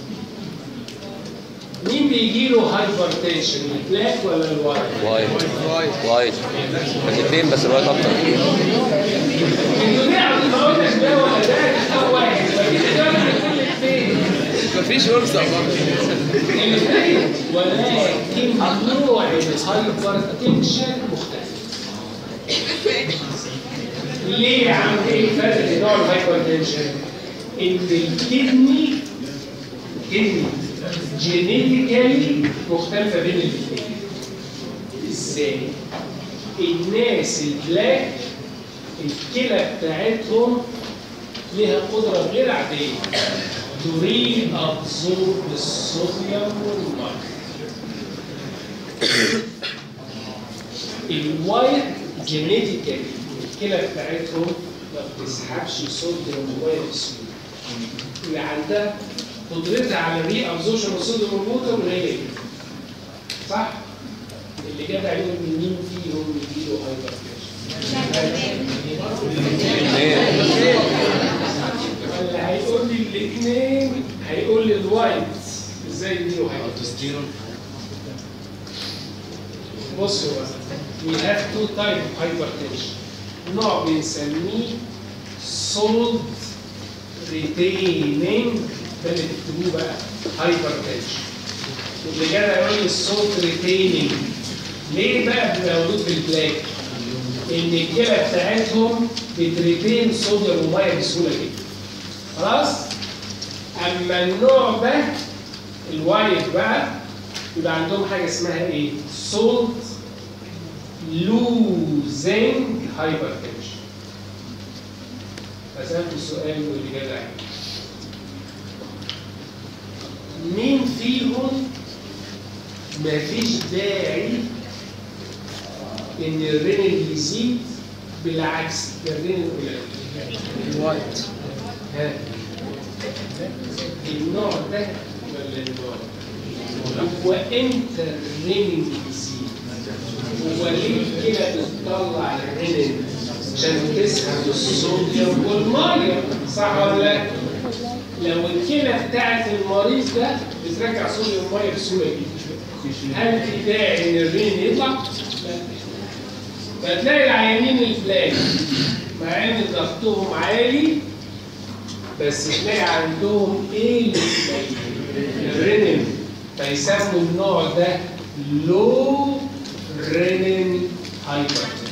مين بيجي له هايبرتنشن؟ البلاك ولا الوايت؟ وايت وايت الاثنين بس الوايت اكتر. انتوا ليه عاوزين ما قلناش ده ولا ده او واحد؟ فاكيد ده كل الاثنين. مفيش فرصة الاثنين ولكن نوع الهايبرتنشن مختلف. ليه عم ايه الفرق في نوع الهايبرتنشن؟ ان الكدني كدني جينيتيكالي مختلفة بين الاثنين. ازاي؟ الناس البلاك الكلى بتاعتهم ليها قدرة غير عادية تري ابزورب الصوديوم والميه. الوايت جينيتيكالي الكلى بتاعتهم ما بتسحبش صوديوم وميه بسهولة. اللي عندها قدرتها على الري ابزوربشن والصوديوم والووتر قليله. صح؟ اللي جاب عليهم مين فيهم يجيله هايبرتنشن؟ اللي هيقول لي الاثنين هيقول لي الوايت ازاي يجيله هايبرتنشن؟ بصوا بقى we have two type of hypertension. نوع بنسميه salt retaining ده اللي تكتبوه بقى هايبرتنشن. واللي جاي يقول لي الصوت ريتيننج ليه بقى بيبقى موجود في البلاك؟ ان الكلى بتاعتهم بتريتين صوديوم وميه بسهوله جدا. خلاص؟ اما النوع ده الوايت بقى يبقى عندهم حاجه اسمها ايه؟ صوت لوزنج هايبرتنشن. فسألت السؤال واللي جاي عليه. مين فيهم مفيش داعي ان الرينين يزيد بالعكس ده الرينين قليل؟ الوايت. ها النوع ده ولا النوع ده؟ هو امتى الرينين يزيد؟ هو ليه كده بتطلع الرينين عشان تسحب الصوديوم والميه صح ولا لا؟ لو الكلى بتاعت المريض ده بترجع صوديوم وميه بسهوله جدا هل في داعي ان الرين يطلع؟ لا. فتلاقي العيانين البلاك مع ان ضغطهم عالي بس تلاقي عندهم ايه الرينين فيسموا النوع ده لو رينين هايبرتنشن.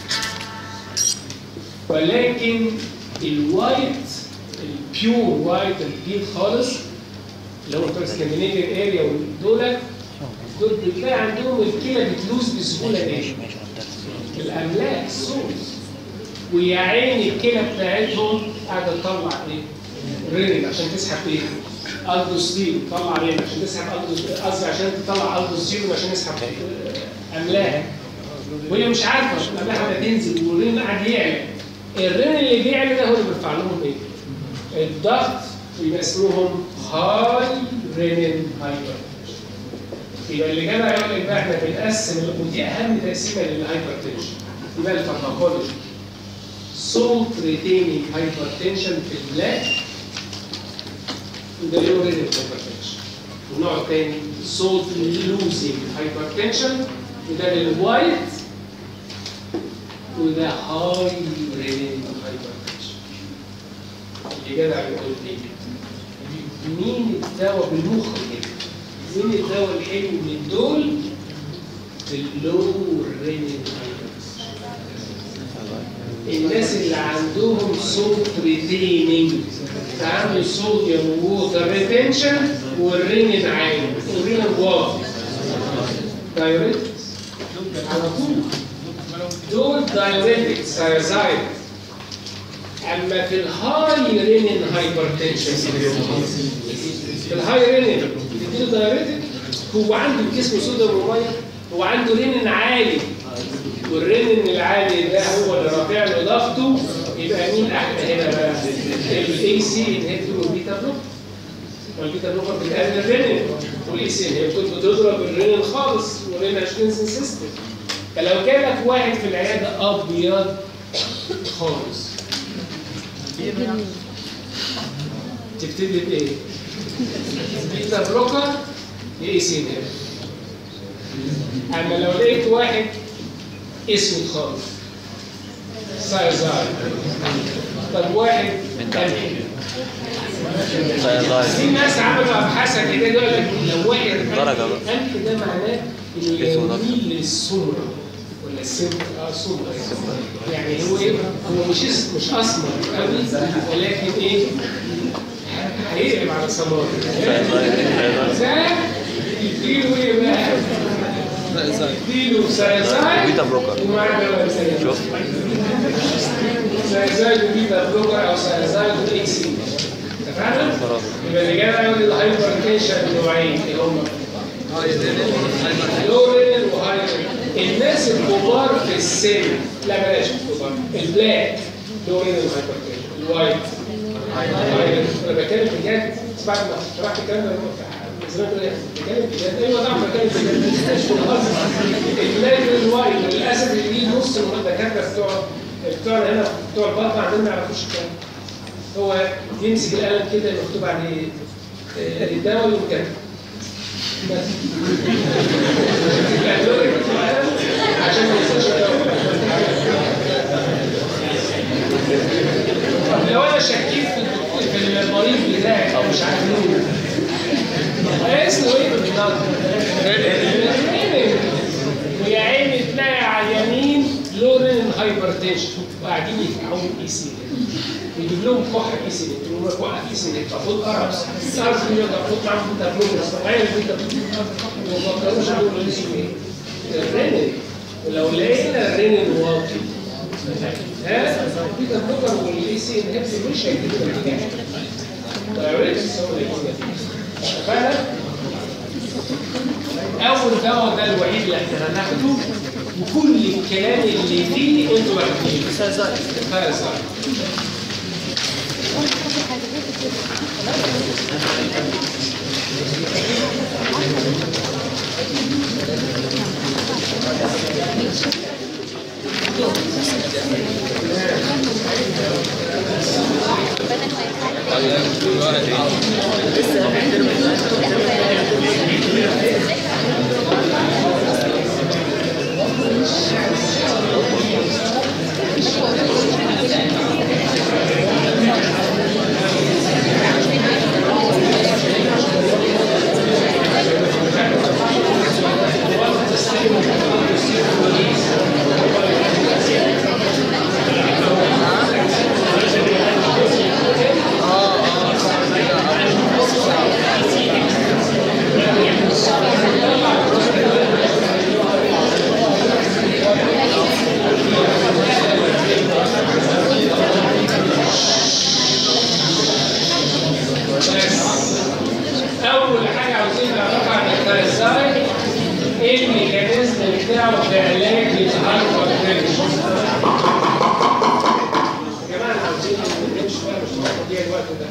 ولكن الوايت البيور وايت البيض خالص اللي هو بتوع اسكندنافيان اريا ودول دول بتلاقي عندهم الكلى بتلوز بسهوله ايه؟ الاملاح الصوص ويا عيني الكلى بتاعتهم قاعده تطلع ايه؟ رينين عشان تسحب ايه؟ الدوستيرون تطلع رينين عشان تسحب قصدي عشان تطلع الدوستيرون عشان يسحب املاح وهي مش عارفه الاملاح هتنزل والرينين قاعد يعلى. الرينين اللي بيعلى ده هو اللي بيرفع لهم ايه؟ الضغط يبقى اسمهم هاي رينين هايبرتنشن. يبقى اللي جاي هيقول لك بقى احنا بنقسم ودي اهم تقسيمه للهايبرتنشن يبقى الفارماكولوجي سولت ريتيننج هايبرتنشن في البلاك وده لو رينين هايبرتنشن. والنوع الثاني سولت لوزنج هايبرتنشن وده للوايت وده هاي رينين هايبرتنشن. اللي جدع يقول ايه؟ مين الدواء بالمخ كده؟ مين الدواء الحلو من دول؟ اللو رينين هايبرتنشن. الناس اللي عندهم صوت ريتيننج تعمل صوديوم ووتر ريتنشن والرينين عالي والرينين واطي. دايركت على طول دول دايوريتك سايزايد. اما في الهاي رينين هايبرتنشن في الهاي رينين بتديله دايوريتك، هو عنده جسم صوديوم وميه، هو عنده رينين عالي، والرينين العالي ده هو اللي رافع له ضغطه، يبقى مين احلى هنا بقى؟ الاي سي انهبيتور والبيتا بلوكر. والبيتا بلوكر بتقلل الرينين، والاي سي انهبيتور بتضرب الرينين خالص والريناشتنسن سيستم. فلو جالك واحد في العياده ابيض خالص تبتدي بايه؟ بيتا بلوكر اي سي انهبيتور. اما لو لقيت واحد اسود خالص سايزايد، طب واحد قمحي. في ناس عملوا ابحاث كده يقول لك لو واحد قمحي ده معناه انه يميل للسمره ولا السمره، اه سمره يعني هو ايه؟ هو مش مش اسمر قوي ولكن ايه؟ هيقلب على سمار. ده يديله ايه بقى؟ يديله سايزايد بيتا بلوكر. ومعاه شوف سايزايد وبيتا بلوكر او سايزايد والاي سي. اتفقنا؟ يبقى الرجاله يقول الهايبر تنشن نوعين اللي هم لو رينين وهاي رينين. الناس الكبار في السن، لا بلاش الكبار، البلاك لو رينين وهايبر تنشن، الوايت انا بتكلم بجد. بعد ما شرحت الكلام ده زمان كده بتكلم بجد. ايوه طبعا بتكلم بجد. البلاك والوايت للاسف اللي دي نص من الدكاتره بتوع بتوع هنا بتوع البطن عندنا ما يعرفوش الكلام. هو يمسك القلم كده مكتوب عليه الدواء والمكتب بس. عشان ما ينساش الدواء. طب لو انا شكيت في الدكتور في المريض بتاعي او مش عارف ايه اسمه ايه بالظبط؟ ويا عيني تلاقي على اليمين لورين هايبرتنشن وقاعدين يفتحوا اي سي ويجيب لهم كحه اي سي يقول لك كحه اي سي المفروض اربس الارض اللي المفروض معاهم بيتا بلوكر تخيل بيتا بلوكر وما كانوش يقولوا الاي سي ايه؟ الرينين. ولو لقينا الرينين واطي ها بيتا بلوكر والاي سي انهبيتور مش هيجيبوا نتيجه. دايوريتكس هو اللي يجيب نتيجه. فاهم؟ اول دواء ده الوحيد اللي احنا هناخده وكل الكلام اللي فيه انتوا عارفينه. سايزايد. سايزايد. اول حاجه عاوزين نعرفها عن الثايرويد ايه الميكانيزم بتاعه في علاج الهايبرتنشن. يا جماعه عاوزين نمشي شويه مش هنضيع الوقت ده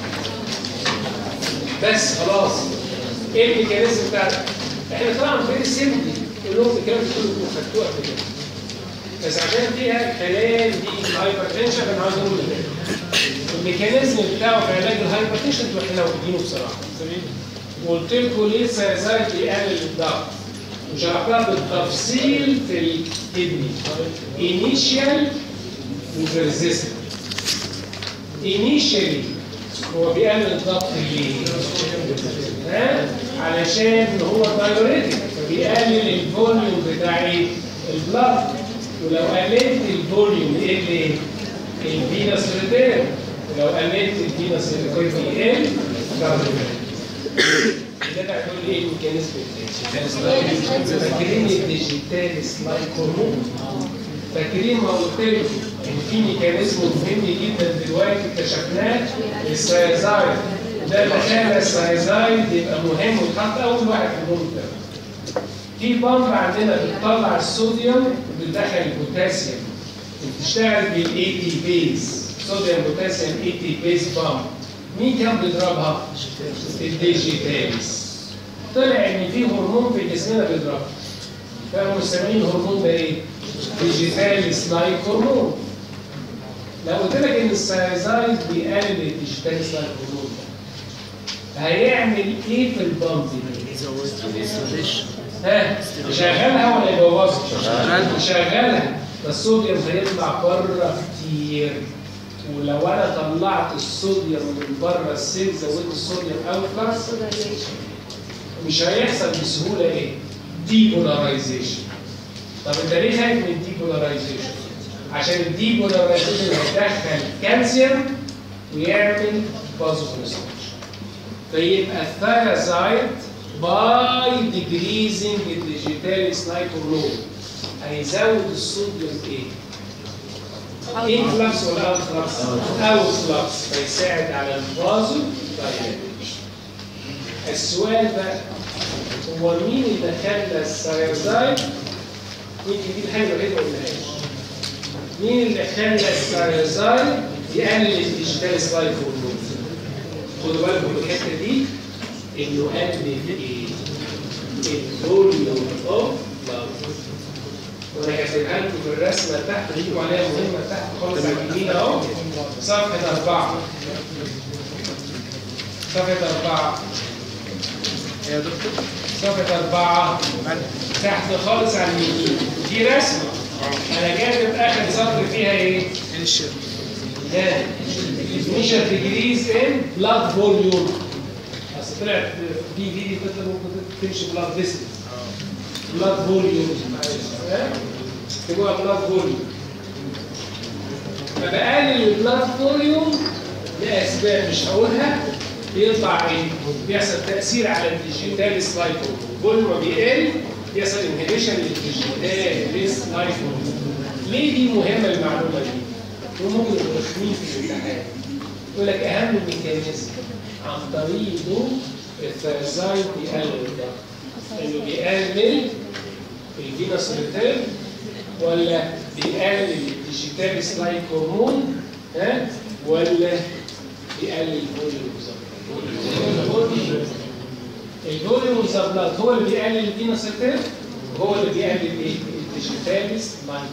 بس خلاص. ايه الميكانيزم بتاعته؟ احنا طبعا في السن دي لهم الكلام ده كله خدتوه قبل كده بس عشان فيها كلام دي الهايبرتنشن انا عاوز اقول لك الميكانيزم بتاعه في علاج الهايبرتنشن واحنا واخدينه بصراحه. وقلت لكم ليه سايزايد بيقلل الضغط وشرحتها بالتفصيل في الكدني. انيشيال وبرزيستنت. انيشيالي هو بيقلل الضغط ليه؟ ها؟ علشان هو دايوريتك فبيقلل الفوليوم بتاع ايه؟ البلاد. ولو قللت الفوليوم يقل ايه؟ الفينس ريتيرن. ولو قللت الفينس ريتيرن يقل الكارديو. الجدع يقول لي ايه الميكانيزم بتاعي؟ فاكرين الديجيتال سلايد هرمون؟ فاكرين ما قلت لكم ان في ميكانيزم مهم جدا دلوقتي اكتشفناه السايزايد، ده اللي خلى السايزايد يبقى مهم وتحط اول واحد في الهرمون ده. في بامب عندنا بتطلع الصوديوم وبتدخل البوتاسيوم وبتشتغل بالاي تي بيز، صوديوم بوتاسيوم اي تي بيز بامب. مين كان بيضربها؟ الديجيتاليس. طلع ان في هرمون في جسمنا بيضربها، فقاموا مسمين الهرمون ده ايه؟ ديجيتاليس لايك هرمون. لو قلت لك ان السايزايد بيقلل الديجيتاليس لايك هرمون ده هيعمل ايه في البامب دي؟ ها؟ يشغلها ولا يبوظها؟ يشغلها، فالصوديوم هيطلع بره كتير. ولو انا طلعت الصوديوم من بره السيل زودت الصوديوم اوتلس مش هيحصل بسهوله ايه؟ ديبولاريزيشن. طب انت ليه خايف من الديبولاريزيشن؟ عشان الديبولاريزيشن هيدخل كالسيوم ويعمل فازوكونستريكشن. فيبقى الثايازايد باي ديكريزنج الديجيتاليس لايك هرمون هيزود الصوديوم ايه؟ انفلكس ولا اوت فلكس؟ اوت فلكس، فيساعد على الفازو دايليتيشن. السؤال بقى هو مين اللي خلى السايزايد؟ يمكن دي الحاجه الوحيده اللي ما قلناهاش. مين اللي خلى السايزايد يقلل الديجيتال سلايد هرمون؟ خدوا بالكم من الحته دي انه قلل ايه؟ الفوليوم اوف لاف. وانا كاتبها لكم في الرسمه تحت، ليكوا عليها مهمه تحت خالص على اليمين اهو، صفحه اربعه. صفحه اربعه يا دكتور، صفحه اربعه تحت خالص على اليمين. دي رسمه انا كاتب اخر سطر فيها ايه؟ انشر. ها انشر ديجريز ان بلاد فوليوم. اصل طلعت دي دي دي ممكن تمشي بلاد ديستنس. بلاد فوليوم تبقى بلاد فوليوم. فبقلل البلاد فوليوم لاسباب مش هقولها، بيطلع ايه؟ بيحصل تاثير على الديجيتال سلايد فوليوم. بيقل بيحصل انهبيشن للديجيتال سلايد فوليوم. ليه دي مهمه المعلومه دي؟ وممكن يبقوا رخمين في الامتحان. يقول لك اهم ميكانيزم عن طريقه الثايازايد بيقلل الضغط. انه بيقلل الفينوس ريتيرن ولا بيقلل الديجيتال سلايد هرمون، ها؟ ولا بيقلل الفوليوم الفوليوم البلاد هو اللي بيقلل الفينوس ريتيرن وهو اللي بيقلل ايه؟ الديجيتال سلايد.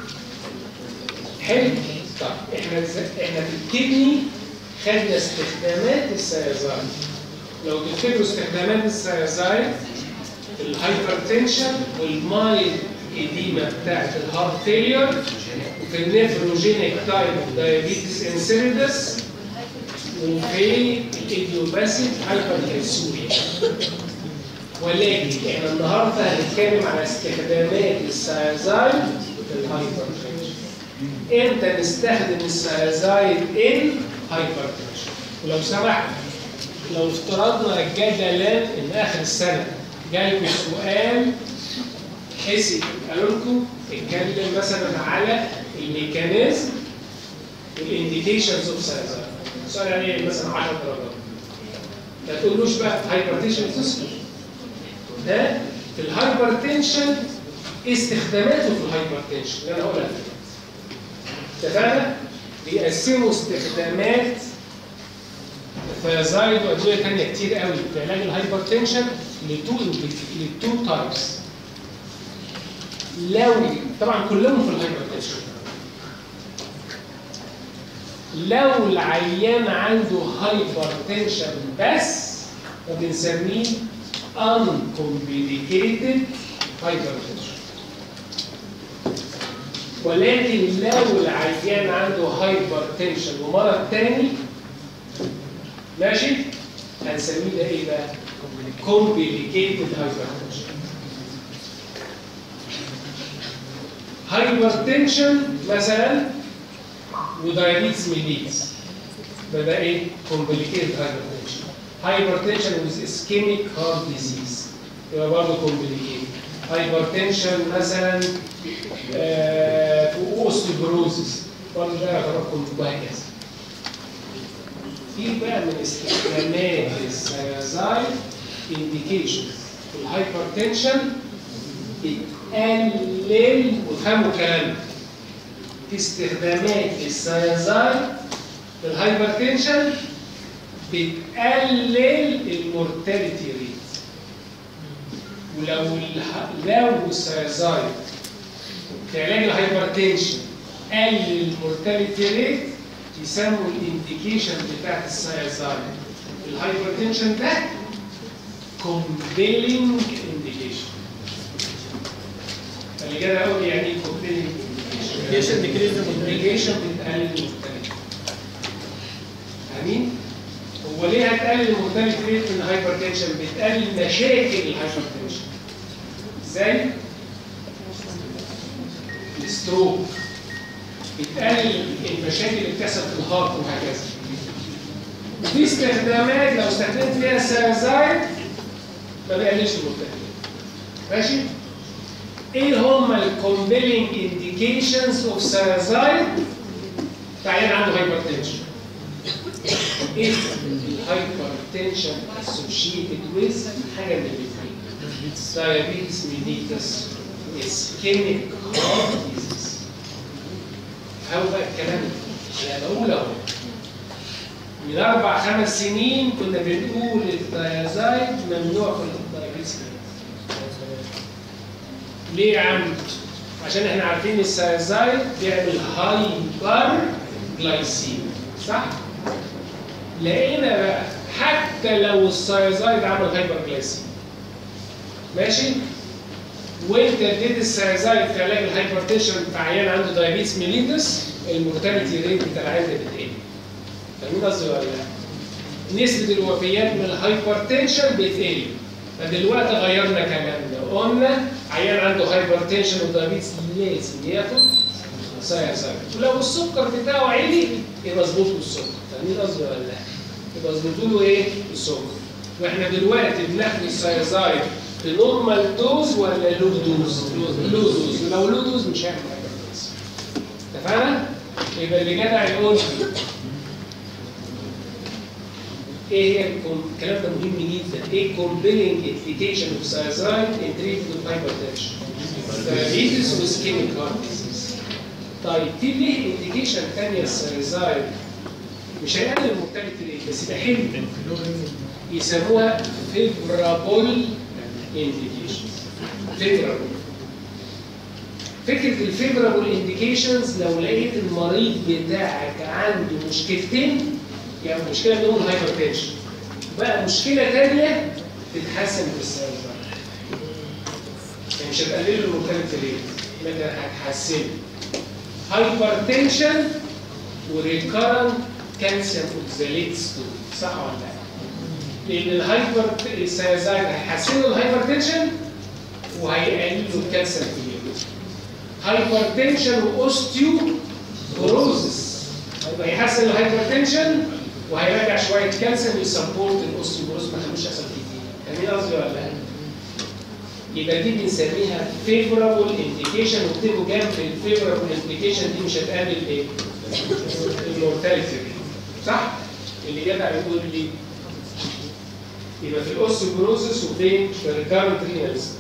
حلو. طب احنا احنا في الكدني خدنا استخدامات السايزايد. لو تفتكروا استخدامات السايزايد، الهايبرتنشن والمايل ايديما بتاعت الهارت فيلير، وفي النيفروجينيك تايب دايابيتس انسيريدس، وفي الايديوباثيك هايبرتنسوريا. ولكن احنا النهارده هنتكلم على استخدامات السايزايد في الهايبرتنشن. امتى نستخدم السايزايد ان هايبرتنشن؟ ولو سمحت لو افترضنا جدلا ان اخر السنه جالكم سؤال حسي قالوا لكم اتكلم مثلا على الميكانيزم والانديكيشنز اوف سايزايد، السؤال عليه مثلا عشر درجات، ما تقولوش بقى هايبرتنشن تسكت. ده في الهايبرتنشن استخداماته في الهايبرتنشن اللي انا هقولها. اتفقنا؟ بيقسموا استخدامات الثايازايد وادويه ثانيه كتير قوي في علاج الهايبرتنشن لتو لتو تايبس. لو طبعا كلهم في الهايبرتنشن. لو العيان عنده هايبرتنشن بس فبنسميه uncomplicated hypertension. ولكن لو العيان عنده هايبرتنشن ومرض تاني ماشي هنسميه ده ايه بقى؟ complicated hypertension. هايبرتنشن مثلا ودايابيتس ميليتس ده ايه؟ complicated hypertension. هايبرتنشن ويز اسكيميك هارت ديزيز يبقى برضه كومبليكيت. هايبرتنشن مثلا آه في اوستيوبروزيس برضه ده يعتبر كومبليكيت وهكذا. في بقى من استخدامات السيازايد انديكيشنز في الهايبرتنشن بتقلل وفهموا الكلام في استخدامات السيازايد في الهايبرتنشن بتقلل المورتاليتي ريت. ولو لو السيازايد في علاج الهايبرتنشن قلل المورتاليتي ريت يسموا الانديكيشن بتاعت السيازايد الهايبرتنشن ده compelling indication. فاللي كده اقول يعني ايه compelling indication؟ indication بتقلل المورتاليتي. فاهمين؟ هو ليه هتقلل المورتاليتي ريت من الهايبرتنشن؟ بتقلل مشاكل الهايبرتنشن. ازاي؟ الستروك بتقلل المشاكل اللي بتحصل في الهارت وهكذا. في استخدامات لو استخدمت فيها السيازايد ما بيقللش المورتاليتي. ماشي؟ ايه هم الكومبيلينج انديكيشنز اوف سيازايد في عيان عنده هايبرتنشن؟ ايه الهايبرتنشن اسوشيتد ويز حاجه من الاثنين دايابيتس ميليتس اسكيميك هارت ديزيز. هو بقى الكلام انا بقول اهو من اربع خمس سنين كنا بنقول الثيازايد ممنوع في الدايابيتس. ليه يا عم؟ عشان احنا عارفين الثيازايد بيعمل هايبر جلايسيميا صح؟ لقينا بقى حتى لو الثيازايد عمل هايبر جلايسيميا ماشي؟ وانت اديت الثيازايد في علاج الهايبرتنشن في عيان عنده دايابيتس ميليتس المورتاليتي ريت بتاع العيان ده بتقل. فاهمين قصدي ولا لا؟ نسبة الوفيات من الهايبرتنشن بتقل. فدلوقتي غيرنا كلامنا وقلنا عيان عنده هايبرتنشن ودايابيتس لازم ياخد سيازايد. ولو السكر بتاعه عالي يبقى اظبطوا السكر. فاهمين قصدي ولا لا؟ يبقى اظبطوا له ايه؟ السكر. واحنا دلوقتي بناخد السيازايد في نورمال دوز ولا لو دوز؟ لو دوز. ولو لو دوز مش هيعمل حاجه كويسه. اتفقنا؟ يبقى اللي جدع يقول لي ايه هي الكلام ده مهم جدا. ايه كومبيلينج انديكيشن اوف سيازايد ان تريتمنت اوف هايبرتنشن؟ دايابيتس واسكيميك هارت ديزيز. طيب في ليه انديكيشن ثانيه السيازايد مش هيقلل المورتاليتي ريت بس يبقى حلو يسموها فيفرابل انديكيشنز. فيفرابل. فكره الفيفرابل انديكيشنز لو لقيت المريض بتاعك عنده مشكلتين يعني مشكله منهم الهايبرتنشن بقى مشكله ثانيه تتحسن بالسيازايد. يعني مش هتقلل له المورتاليتي ريت لكن هتحسنه. هايبرتنشن وريكارنت كالسيوم اوكزاليت ستون صح ولا لا؟ لان الهايبر السيازايد هيحسن له الهايبرتنشن وهيقلل له الكالسيوم في الجسم. هايبرتنشن واوستيو بروزس هيبقى يحسن الهايبرتنشن وهيرجع شويه كالسيوم يسبورت الاوستيو بروزس ما يخلوش يحصل كتير. فاهمين قصدي ولا لا؟ يبقى دي بنسميها فيفورابل انديكيشن واكتبوا جنب الفيفورابل انديكيشن دي مش هتقلل ايه؟ المورتاليتي صح؟ اللي جدع يقول لي يبقى في الاوستيوبروزس وفين؟ في الريكارنت رينال ستون.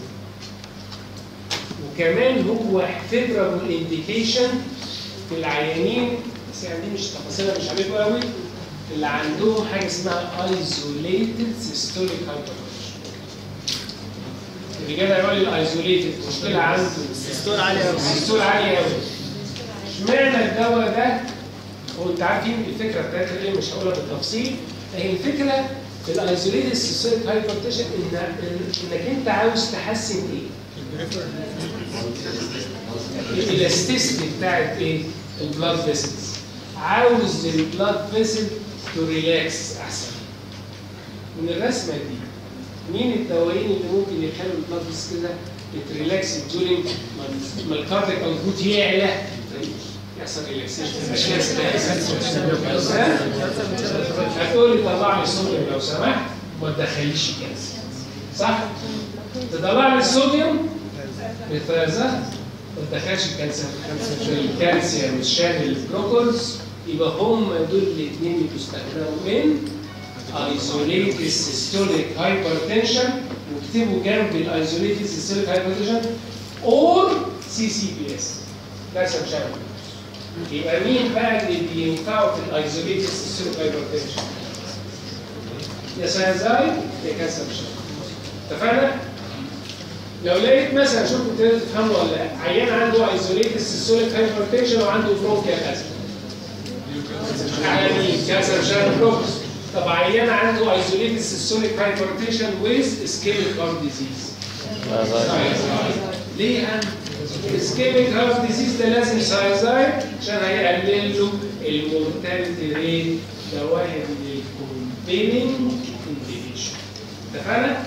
وكمان هو فيفورابل انديكيشن في العيانين بس يعني دي مش تفاصيلها مش عارفها قوي اللي عندهم حاجه اسمها ايزوليتد سيستوليك هايبرتنشن. اللي جدع يقول لي الايزوليتد مشكله عنده السيستول عالي قوي. السيستول عالي قوي. اشمعنى الدواء ده؟ هو انت عارفين الفكره بتاعتها ايه؟ مش هقولها بالتفصيل. هي الفكره في الايزوليتد سيستوليك هايبرتنشن ان انك انت عاوز تحسن ايه؟ الالاستيستي بتاعت ايه؟ البلاد فيسلز. عاوز البلاد فيسل تو ريلاكس احسن. من الرسمه دي مين الدوايين اللي ممكن يخلوا البلاد فيسل كده تريلاكس دورينج ما الكاردياك اوتبوت يعلى يحصل ريلاكسيشن مش لازم. هتقول لي طلع لي صوتك لو سمحت. وما تدخليش الكالسيوم. صح؟ تطلع لي الصوديوم بالثيازايد ما تدخلش الكالسيوم. الكالسيوم الشامل الجلوكوز يبقى هم دول الاثنين اللي بيستخدموا من ايزوليتد سيستوليك هايبرتنشن، واكتبوا جنب الايزوليتد سيستوليك هايبرتنشن اور سي سي بي اس كالسيوم شامل. يبقى مين بقى اللي بينفعوا في الايزوليتد سيستوليك هايبرتنشن؟ يا سيازايد يا كالسيوم شامل. اتفقنا؟ لو لقيت مثلا شوفوا تقدروا تفهموا ولا لا، عيان عنده ايزوليتد سيستوليك هايبرتنشن وعنده برونكيال ازمه. يعني كالسيوم شامل جلوكوز. طب عيان عنده ايزوليتد سيستوليك هايبرتنشن ويز اسكيميك هارت ديزيز. ليه انا؟ الاسكيميك هارت ديزيز ده لازم سايزايد عشان هيقلل له المورتاليتي ريت. ده واحد من الكومبيننج انديكيشن. اتفقنا؟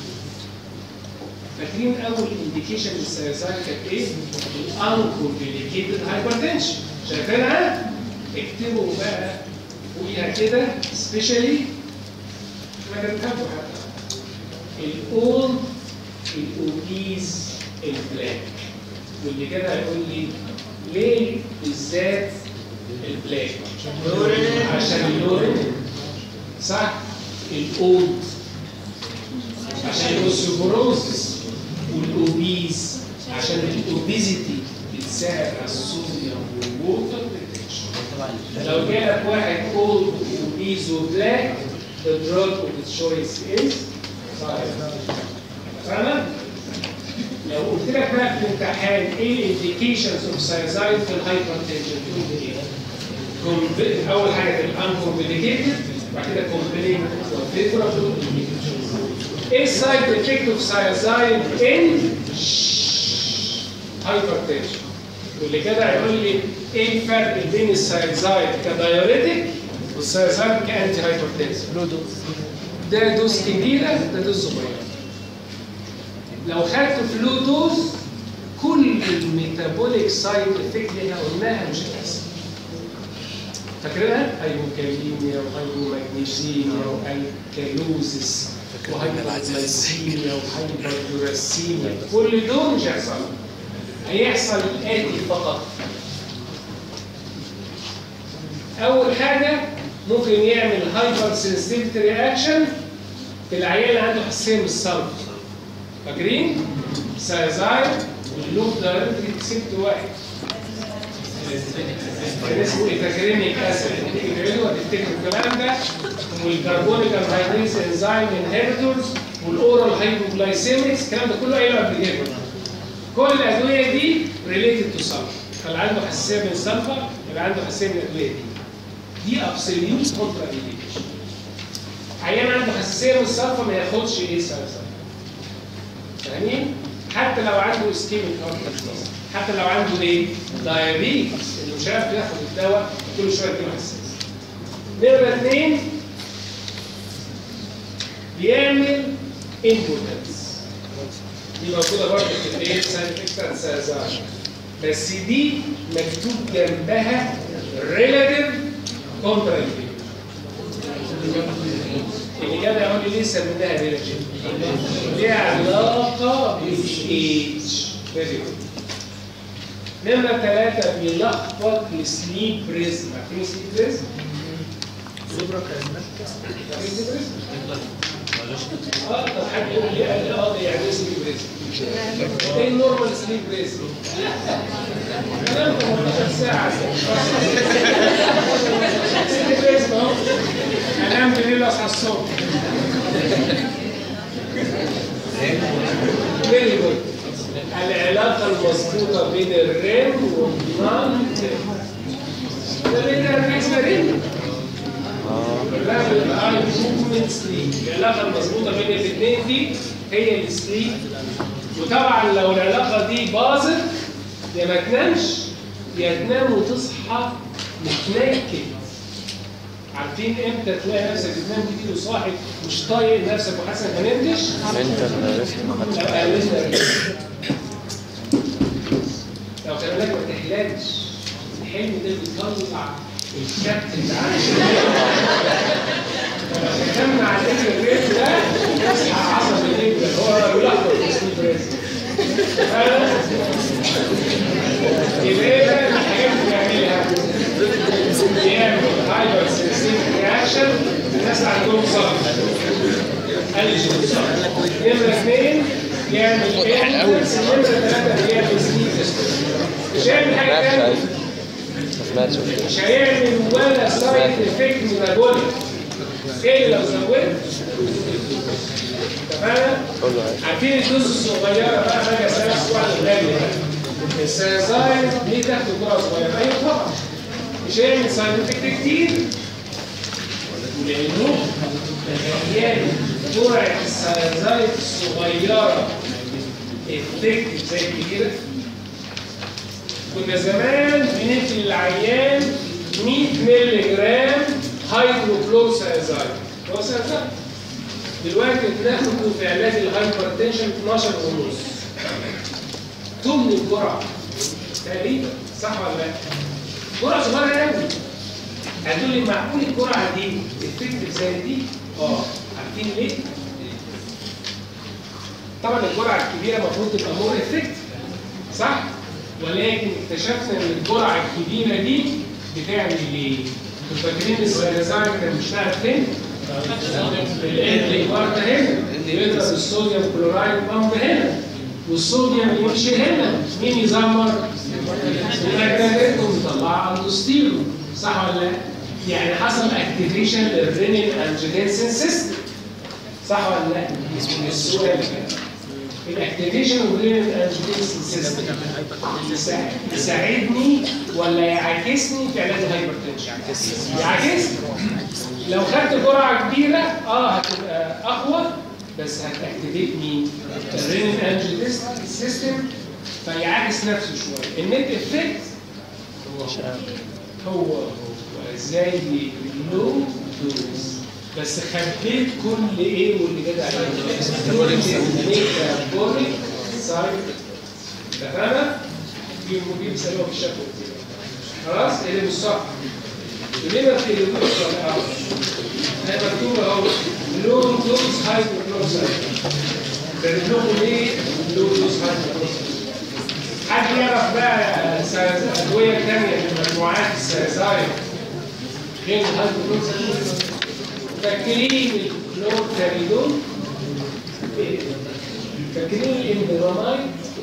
فاكرين اول انديكيشن للسايزايد كانت ايه؟ الانكومبليكيتد هايبرتنشن. شايفينها؟ اكتبوا بقى فوقيها كده سبيشالي ما كتبتوا حتى الاول الاوبيز البلاك. واللي كده هيقول لي ليه بالذات البلاك؟ عشان اللورين. صح؟ الاولد عشان الاوستيوبروزس، والاوبيز عشان الاوبيزيتي بتساعد على الصوديوم والووتر ريتنشن. لو جالك واحد اولد اوبيز وبلاك the drug of its choice is فاهمة؟ لو قلت لك بقى في الامتحان ايه الانديكيشنز اوف سايزايد في الهايبرتنشن تقول ايه؟ اول حاجه الانكومبليكيتد، بعد كده كومبليت وفيفرابل. ايه السايد افكت اوف سايزايد ان هايبرتنشن؟ واللي كده هيقول لي ايه الفرق بين السايزايد كدايوريتك والسايزايد كانتي هايبرتنشن؟ له دوز. ده دوز كبيره، ده دوز صغيره. لو خدته في لو دوز كل الميتابوليك سايد افكت اللي احنا قلناها مش هتحصل. فاكرينها؟ هايبوكاليميا وهايبومagnesemia وهايبوكالوزيس وهايبوغلايسيميا وهايبوجلوسيميا، كل دول مش هيحصل. هيحصل الآتي فقط. أول حاجة ممكن يعمل هايبر سنسيتيفيتي رياكشن في العيان اللي عنده حساسية من الصلب. فاكرين؟ سايزايد واللوب دايركتلي كسبت واحد. كان اسمه ايتاكريميك اسيد، تيجي تعيدوا وتفتكروا الكلام ده. والكربونيك انهيدريز انزيم انهبيتورز والاورال هايبوجلايسيميكس، الكلام ده كله قايله قبل كده. كل الادويه دي ريليتد تو سلفر. فاللي عنده حساسيه من السلفر يبقى عنده حساسيه من الادويه دي. دي ابسوليوت كونترا انديكيشن. عيان عنده حساسيه من السلفر ما ياخدش ايه سلفر. فاهمين؟ حتى لو عنده اسكيميك هارت ديزيز، حتى لو عنده ايه؟ دايابيتس اللي مش عارف ياخد الدواء كل شويه يجيله حساسيه. نمره اثنين بيعمل امبوتنس. دي موجوده برضه في الايه؟ ساينتفك سازاج. بس دي مكتوب جنبها ريلاتيف كونترا اللي كده يقول لي ليه سميناها ريلاتيف؟ ليها علاقه بالايدج. فيري جود. نمرة ثلاثة بيلخبط السليب ريزم. عارفين السليب ريزم؟ سوبرا كازماتيك. اه طب حد يقول لي قال لي اه ده يعني سليب ريزم. ايه النورمال سليب ريزم؟ انام ثمانية عشر ساعة. سليب ريزم اهو. انام بالليل اصحى الصبح. فيري جود. العلاقة المظبوطة بين الريم والنون ده بين اسمها ريم. الرابد اي موفمنت سليب. العلاقة المظبوطة بين الاثنين دي هي السليب. وطبعا لو العلاقة دي باظت يا ما تنامش يا تنام وتصحى متنكد. عارفين امتى تلاقي نفسك بتنام كتير وصاحي مش طايق نفسك وحاسس انك ما نمتش؟ لو خلي بالك ما تحلمش. الحلم ده بيطلع الكابتن اللي عندك. خدمنا على الانترفيس ده يصحى عصب الانترفيس هو بيلخبط السليب ريسك. يبقى ايه بقى الحاجات اللي بيعملها؟ بيعمل هايبر سنسيتيف رياكشن الناس عندهم صدمه. الجي صدمه. نمره اثنين يعمل ايرنس، نمره ثلاثه بيعمل سليب ديسترس. مش هيعمل حاجه ثانيه. مش هيعمل ولا سايد افكت ميتابوليك. ايه اللي لو زودت؟ تمام؟ عارفين الدوز الصغيره بقى حاجه اسالك سؤال غالي بقى. السيازايد ليه تاخد جرعه صغيره؟ ايوه طبعا. مش هيعمل سايد افكت كتير. لانه مليان جرعه السيازايد الصغيره افكت زي الكبيره. كنا زمان بندي للعيان مية مللي جرام هيدروكلوروسيازايد. هو سيازايد. دلوقتي بناخده في علاج الهايبرتنشن اتناشر ونص. ثمن الجرعه تقريبا، صح ولا لا؟ جرعه صغيره قوي. هتقول لي معقول الجرعه دي افكتيف زي دي؟ اه، عارفين ليه؟ طبعا الجرعه الكبيره المفروض تبقى مور افكتيف، صح؟ ولكن اكتشفنا ان الجرعه الكبيره دي بتعمل ايه؟ انتوا فاكرين السيازايد كان بيشتغل فين؟ الانتليك بارت هنا، بيضرب الصوديوم كلورايد بامب هنا، والصوديوم يمشي هنا، مين يزمر؟ الماجنيتيك ويطلع اندوستيرو، صح ولا لا؟ يعني حصل اكتيفيشن للرينين انجيوتنسين سيستم، صح ولا لا؟ السؤال كده الاكتيفيشن والرينين انجيوتنسين سيستم يساعدني ولا يعاكسني في علاج الهايبرتنشن؟ يعاكسني. لو خدت جرعه كبيره اه هتبقى اقوى، بس هتاكتيفيت مين؟ الرينين انجيوتنسين سيستم، فيعاكس نفسه شويه. النت افكت هو هو زي اللو دوز، بس خبيت كل ايه واللي جد عليه ميتابوليك سايد. اتفقنا؟ في المدير بيسالوها في الشكوى. خلاص؟ اللي مش صح. ليه ما بتقلبوش ولا اه؟ هي مكتوبه اهو لو دوز هايبوكلوسايد. بنقول ليه لو دوز هايبوكلوسايد؟ حد يعرف بقى ادويه ثانيه من مجموعات السيازايد غير الهايبوكلوسايد؟ فاكرين الكلورتاليدون؟ فاكرين الامبرامايد؟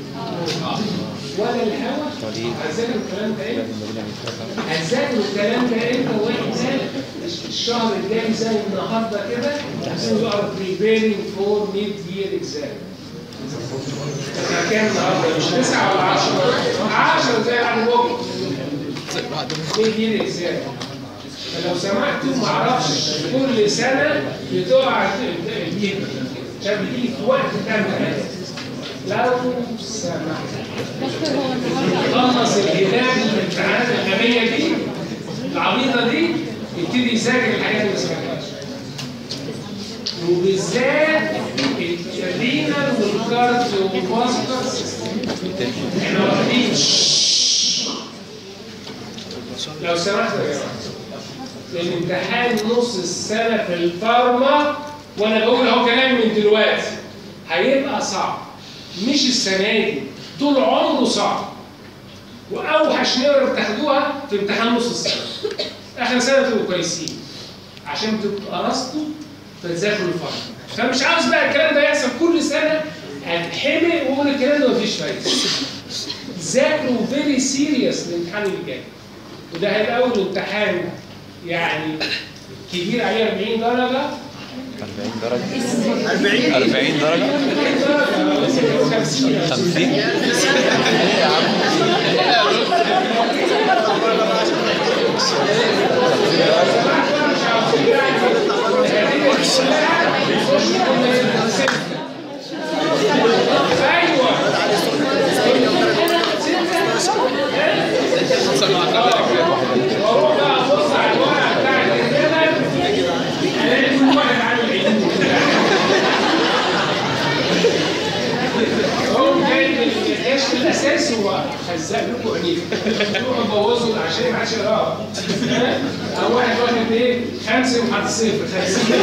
ولا الهواء؟ هتذاكروا الكلام ده امتى؟ هتذاكروا الكلام ده امتى واحنا الشهر الجاي زي النهارده كده we are preparing for mid year exam. احنا كام النهارده؟ مش تسعة ولا عشرة؟ عشرة زي بعد بكره. mid year exam. فلو سمحتوا ما اعرفش كل سنه بتقع الجيب عشان بتيجي في وقت تاني. لو سمحت خلص الكتاب الامتحانات الغبيه دي العبيطه دي يبتدي يذاكر الحاجات اللي ما سمعتهاش، وبالذات الرينال والكارديو والفاسكولار سيستم. احنا واخدين لو سمحتوا يا جماعه الامتحان نص السنه في الفارما، وانا بقول اهو كلام من دلوقتي هيبقى صعب، مش السنه دي، طول عمره صعب، واوحش نقدر تاخدوها في امتحان نص السنه. اخر سنه تبقوا كويسين عشان تبقوا قرصتوا فتذاكروا الفارما. فمش عاوز بقى الكلام ده يحصل كل سنه اتحمق واقول الكلام ده مفيش فايده. ذاكروا فيري سيريس الامتحان اللي جاي، وده هيبقى اول امتحان يعني كبير عليه أربعين درجة. أربعين درجة؟ أربعين أربعين درجة؟ خمسين خمسين؟ إيه يا عم؟ واروح بقى ابص على الورقه بتاعت الجبل الاقي كل واحد عامل عيد. هو جايب الكشف الاساسي وخزق لكم عينيكم تروحوا تبوظوا عشان ما حدش يقراها. او واحد واخد ايه خمسه وحاطط صفر خمسين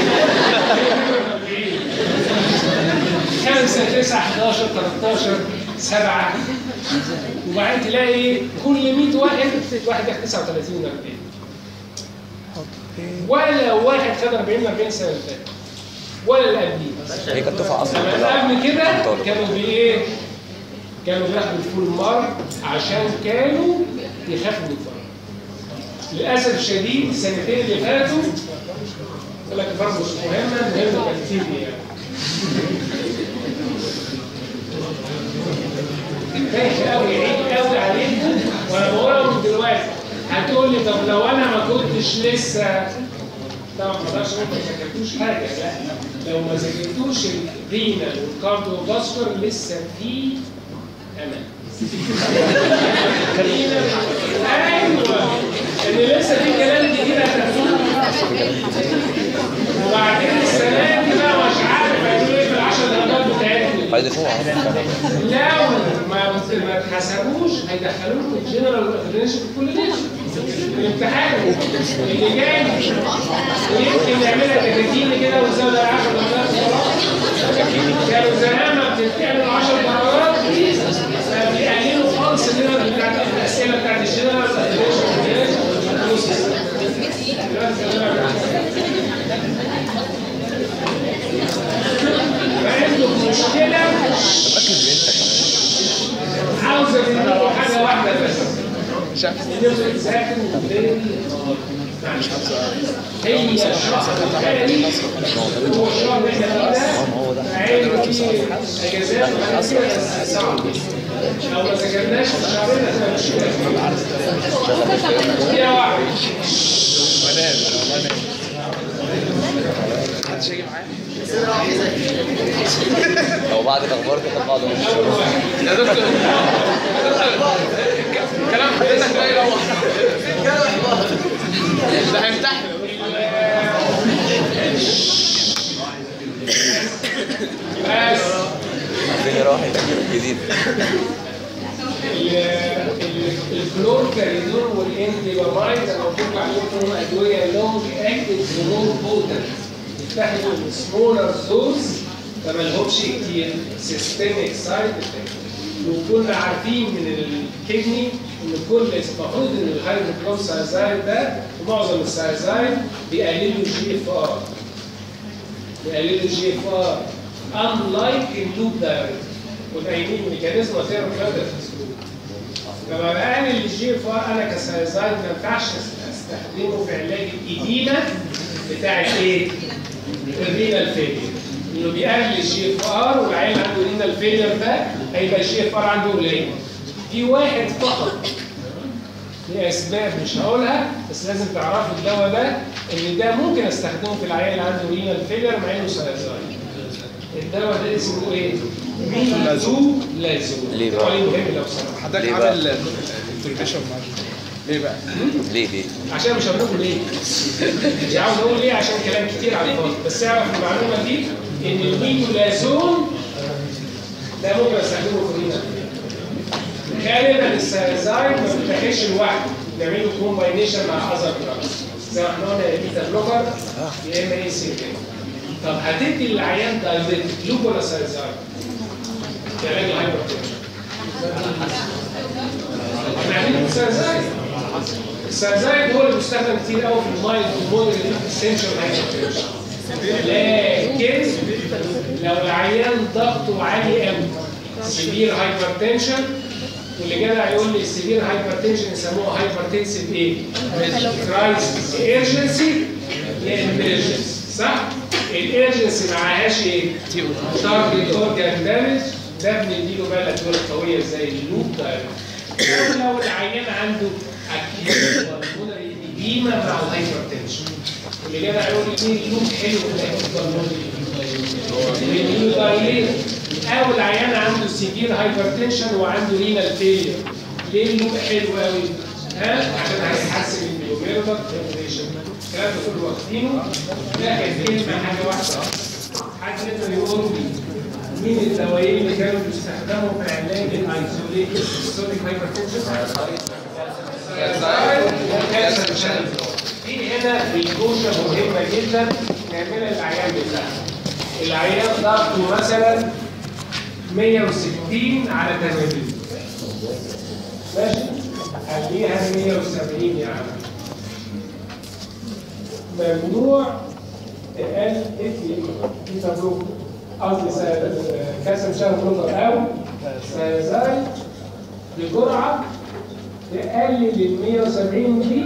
خمسه تسعه حداشر تلتاشر سبعه وبعدين تلاقي كل مية واحد واحد ياخد تسعه وتلاتين واربعين ولا واحد خد اربعين اربعين سنه اللي فاتت ولا اللي قبليه. هي كانت دفعه اصلا قبل كده كانوا بايه؟ كانوا بياخدوا الفول مارك عشان كانوا يخافوا من الفرق. للاسف الشديد السنتين اللي فاتوا يقول لك الفرق مش مهمه مهمه كتير يعني. خايف قوي عيب قوي عليكم وانا بقولها من دلوقتي. هتقول لي طب لو انا ما كنتش لسه طبعا ما اقدرش اقول ما ذاكرتوش حاجه، لا لو ما ذاكرتوش الرينال والكارديو فاسكولار لسه في امل. ايوه ان لسه في كلام جديد هتاخدوه وبعدين السنه دي بقى مش عارف هيقولوا ايه في العشر درجات بتاعتهم. هيضيفوها لو ما ما اتحسبوش هيدخلوكم الجنرال والاكاديميشن في كل ده الامتحان اللي جاي ويمكن نعملها تكاتيني كده ونزود عشر درجات كانوا زمان ما بتتعمل عشر درجات بيقللوا خالص الجنرال بتاعت الاسئله بتاعت الجنرال والاكاديميشن فعندكم مشكله عاوزه منكم حاجه واحده بس انكم تذاكروا هي الشهر الثاني هو الشهر اللي احنا فيه ده عينه فيه اجازات صعب لو ما ذاكرناش في الشهرين هتبقى مشكله يا واحد محدش هيجي معايا لو بعد الاخبار كده بعض يا دكتور كلام حضرتك لا يروح ده هيمتحن بس الدنيا راحت جديد. الكلوركاريدون والانتيبامايد انا قلت لكم عليهم ادويه لونج اكتف ريموت بوتنت بيتاخدوا سمولر دوز فما لهمش كتير سيستميك سايد افكت. وكنا عارفين من الكدني ان كل المفروض ان الهيدروكلوروسايزايد ده ومعظم السايزايد بيقللوا الجي اف ار بيقللوا الجي اف ار unlike اللوب دايركت وتعينين ميكانيزم وثيرا فلاتر لما بقلل الجي اف ار انا كسايزايد ما ينفعش استخدمه في علاج الاديمه بتاعت ايه؟ الرينال فيلير انه بيقلل الجي اف ار والعيل عنده رينال فيلير ده هيبقى الجي اف ار عنده قليل. في واحد فقط لاسباب مش هقولها بس لازم تعرفوا الدواء ده ان ده ممكن استخدمه في العيال اللي عنده رينال فيلير مع انه سايزايد. الدواء ده اسمه ايه؟ ميزو لازو. ليه بقى؟ مهم لو سمحت. حضرتك عامل انتربيشن ليه بقى؟ ليه ليه؟ عشان مش هقول لكم ليه. مش عاوز اقول ليه عشان كلام كتير على الفاضي بس اعرف المعلومه دي ان الميزولازون ده ممكن استخدمه في الرينال. غالبا السايزايد ما بتتاخدش لوحده بيعملوا كومباينيشن مع اذر دراجز زي ما احنا قلنا يا بيتا بلوكر يا اما اي سي كي. طب هتدي للعيان دايركت لوب ولا سايزايد؟ كعلاج الهايبرتنشن. احنا عاملين السايزايد. السايزايد هو اللي بيستخدم كتير قوي في المايلد والمودريت اسينشال هايبرتنشن. لكن لو العيان ضغطه عالي قوي سيفير هايبرتنشن واللي جدع يقول لي السيفير هايبرتنشن يسموها هايبرتنسيف ايه؟ كرايسيس ايرجنسي يا امرجنسي صح؟ الارجنسي معهاش ايه؟ تارجت اورجان دامج ده بنديله بقى الادويه القويه زي اللوب دايركت. لو العيان عنده اكيد والمودريت اديما مع الهايبرتنشن واللي جدع يقول لي مين اللوب حلو في دايليت او العيان عنده سيفير هايبرتنشن وعنده رينال فيلير ليه اللوب حلو قوي؟ ها؟ عشان هيحسن البيوميربر ريجوليشن الكلام ده كله واخدينه لكن كلمه حاجه واحده حد يقدر يقول لي مين الدوايين اللي كانوا بيستخدموا في علاج الايزو ليه السيستوليك هايبرتنشن؟ في هنا بيكوشة مهمة جدا نعملها للعيان بتاعنا. العيان ضغطه مثلا مية وستين على ثمانين. ماشي؟ خليها مية وسبعين يعني. ممنوع تقل اتي تبروك قصدي كاسم شهر بروكر او سازاي بجرعه تقلل ال مية وسبعين دي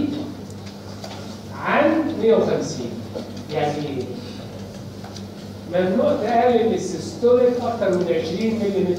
عن مية وخمسين. يعني ايه؟ ممنوع تقلل السيستوليك اكتر من عشرين ملم.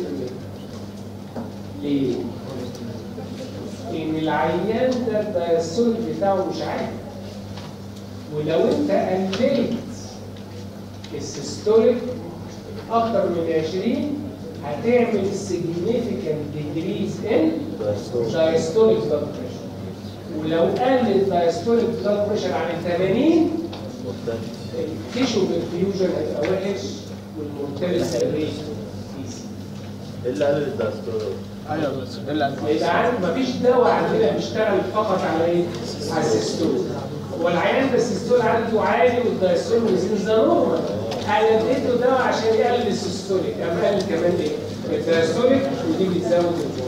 ليه؟ ان العيان ده الدايستوليك بتاعه مش عالي، ولو انت قللت السيستوليك اكتر من عشرين هتعمل significant decrease in diastolic blood pressure. ولو قل الدايستوليك blood pressure عن ثمانين التيشو بالفيوجن هيبقى وحش والمورتاليتي ريت ايه اللي قلل الدايستوليك؟ ايوه بس ايه اللي عندك؟ يبقى عندك مفيش دواء عندنا بيشتغل فقط على ايه؟ على السيستول. هو العيان ده السيستول عنده عالي والدايستول وزين ذا نورمال. انا اديته دواء عشان يقلل السيستوليك، اما قلل كمان ايه؟ الدايستوليك ودي بتزود الجوع.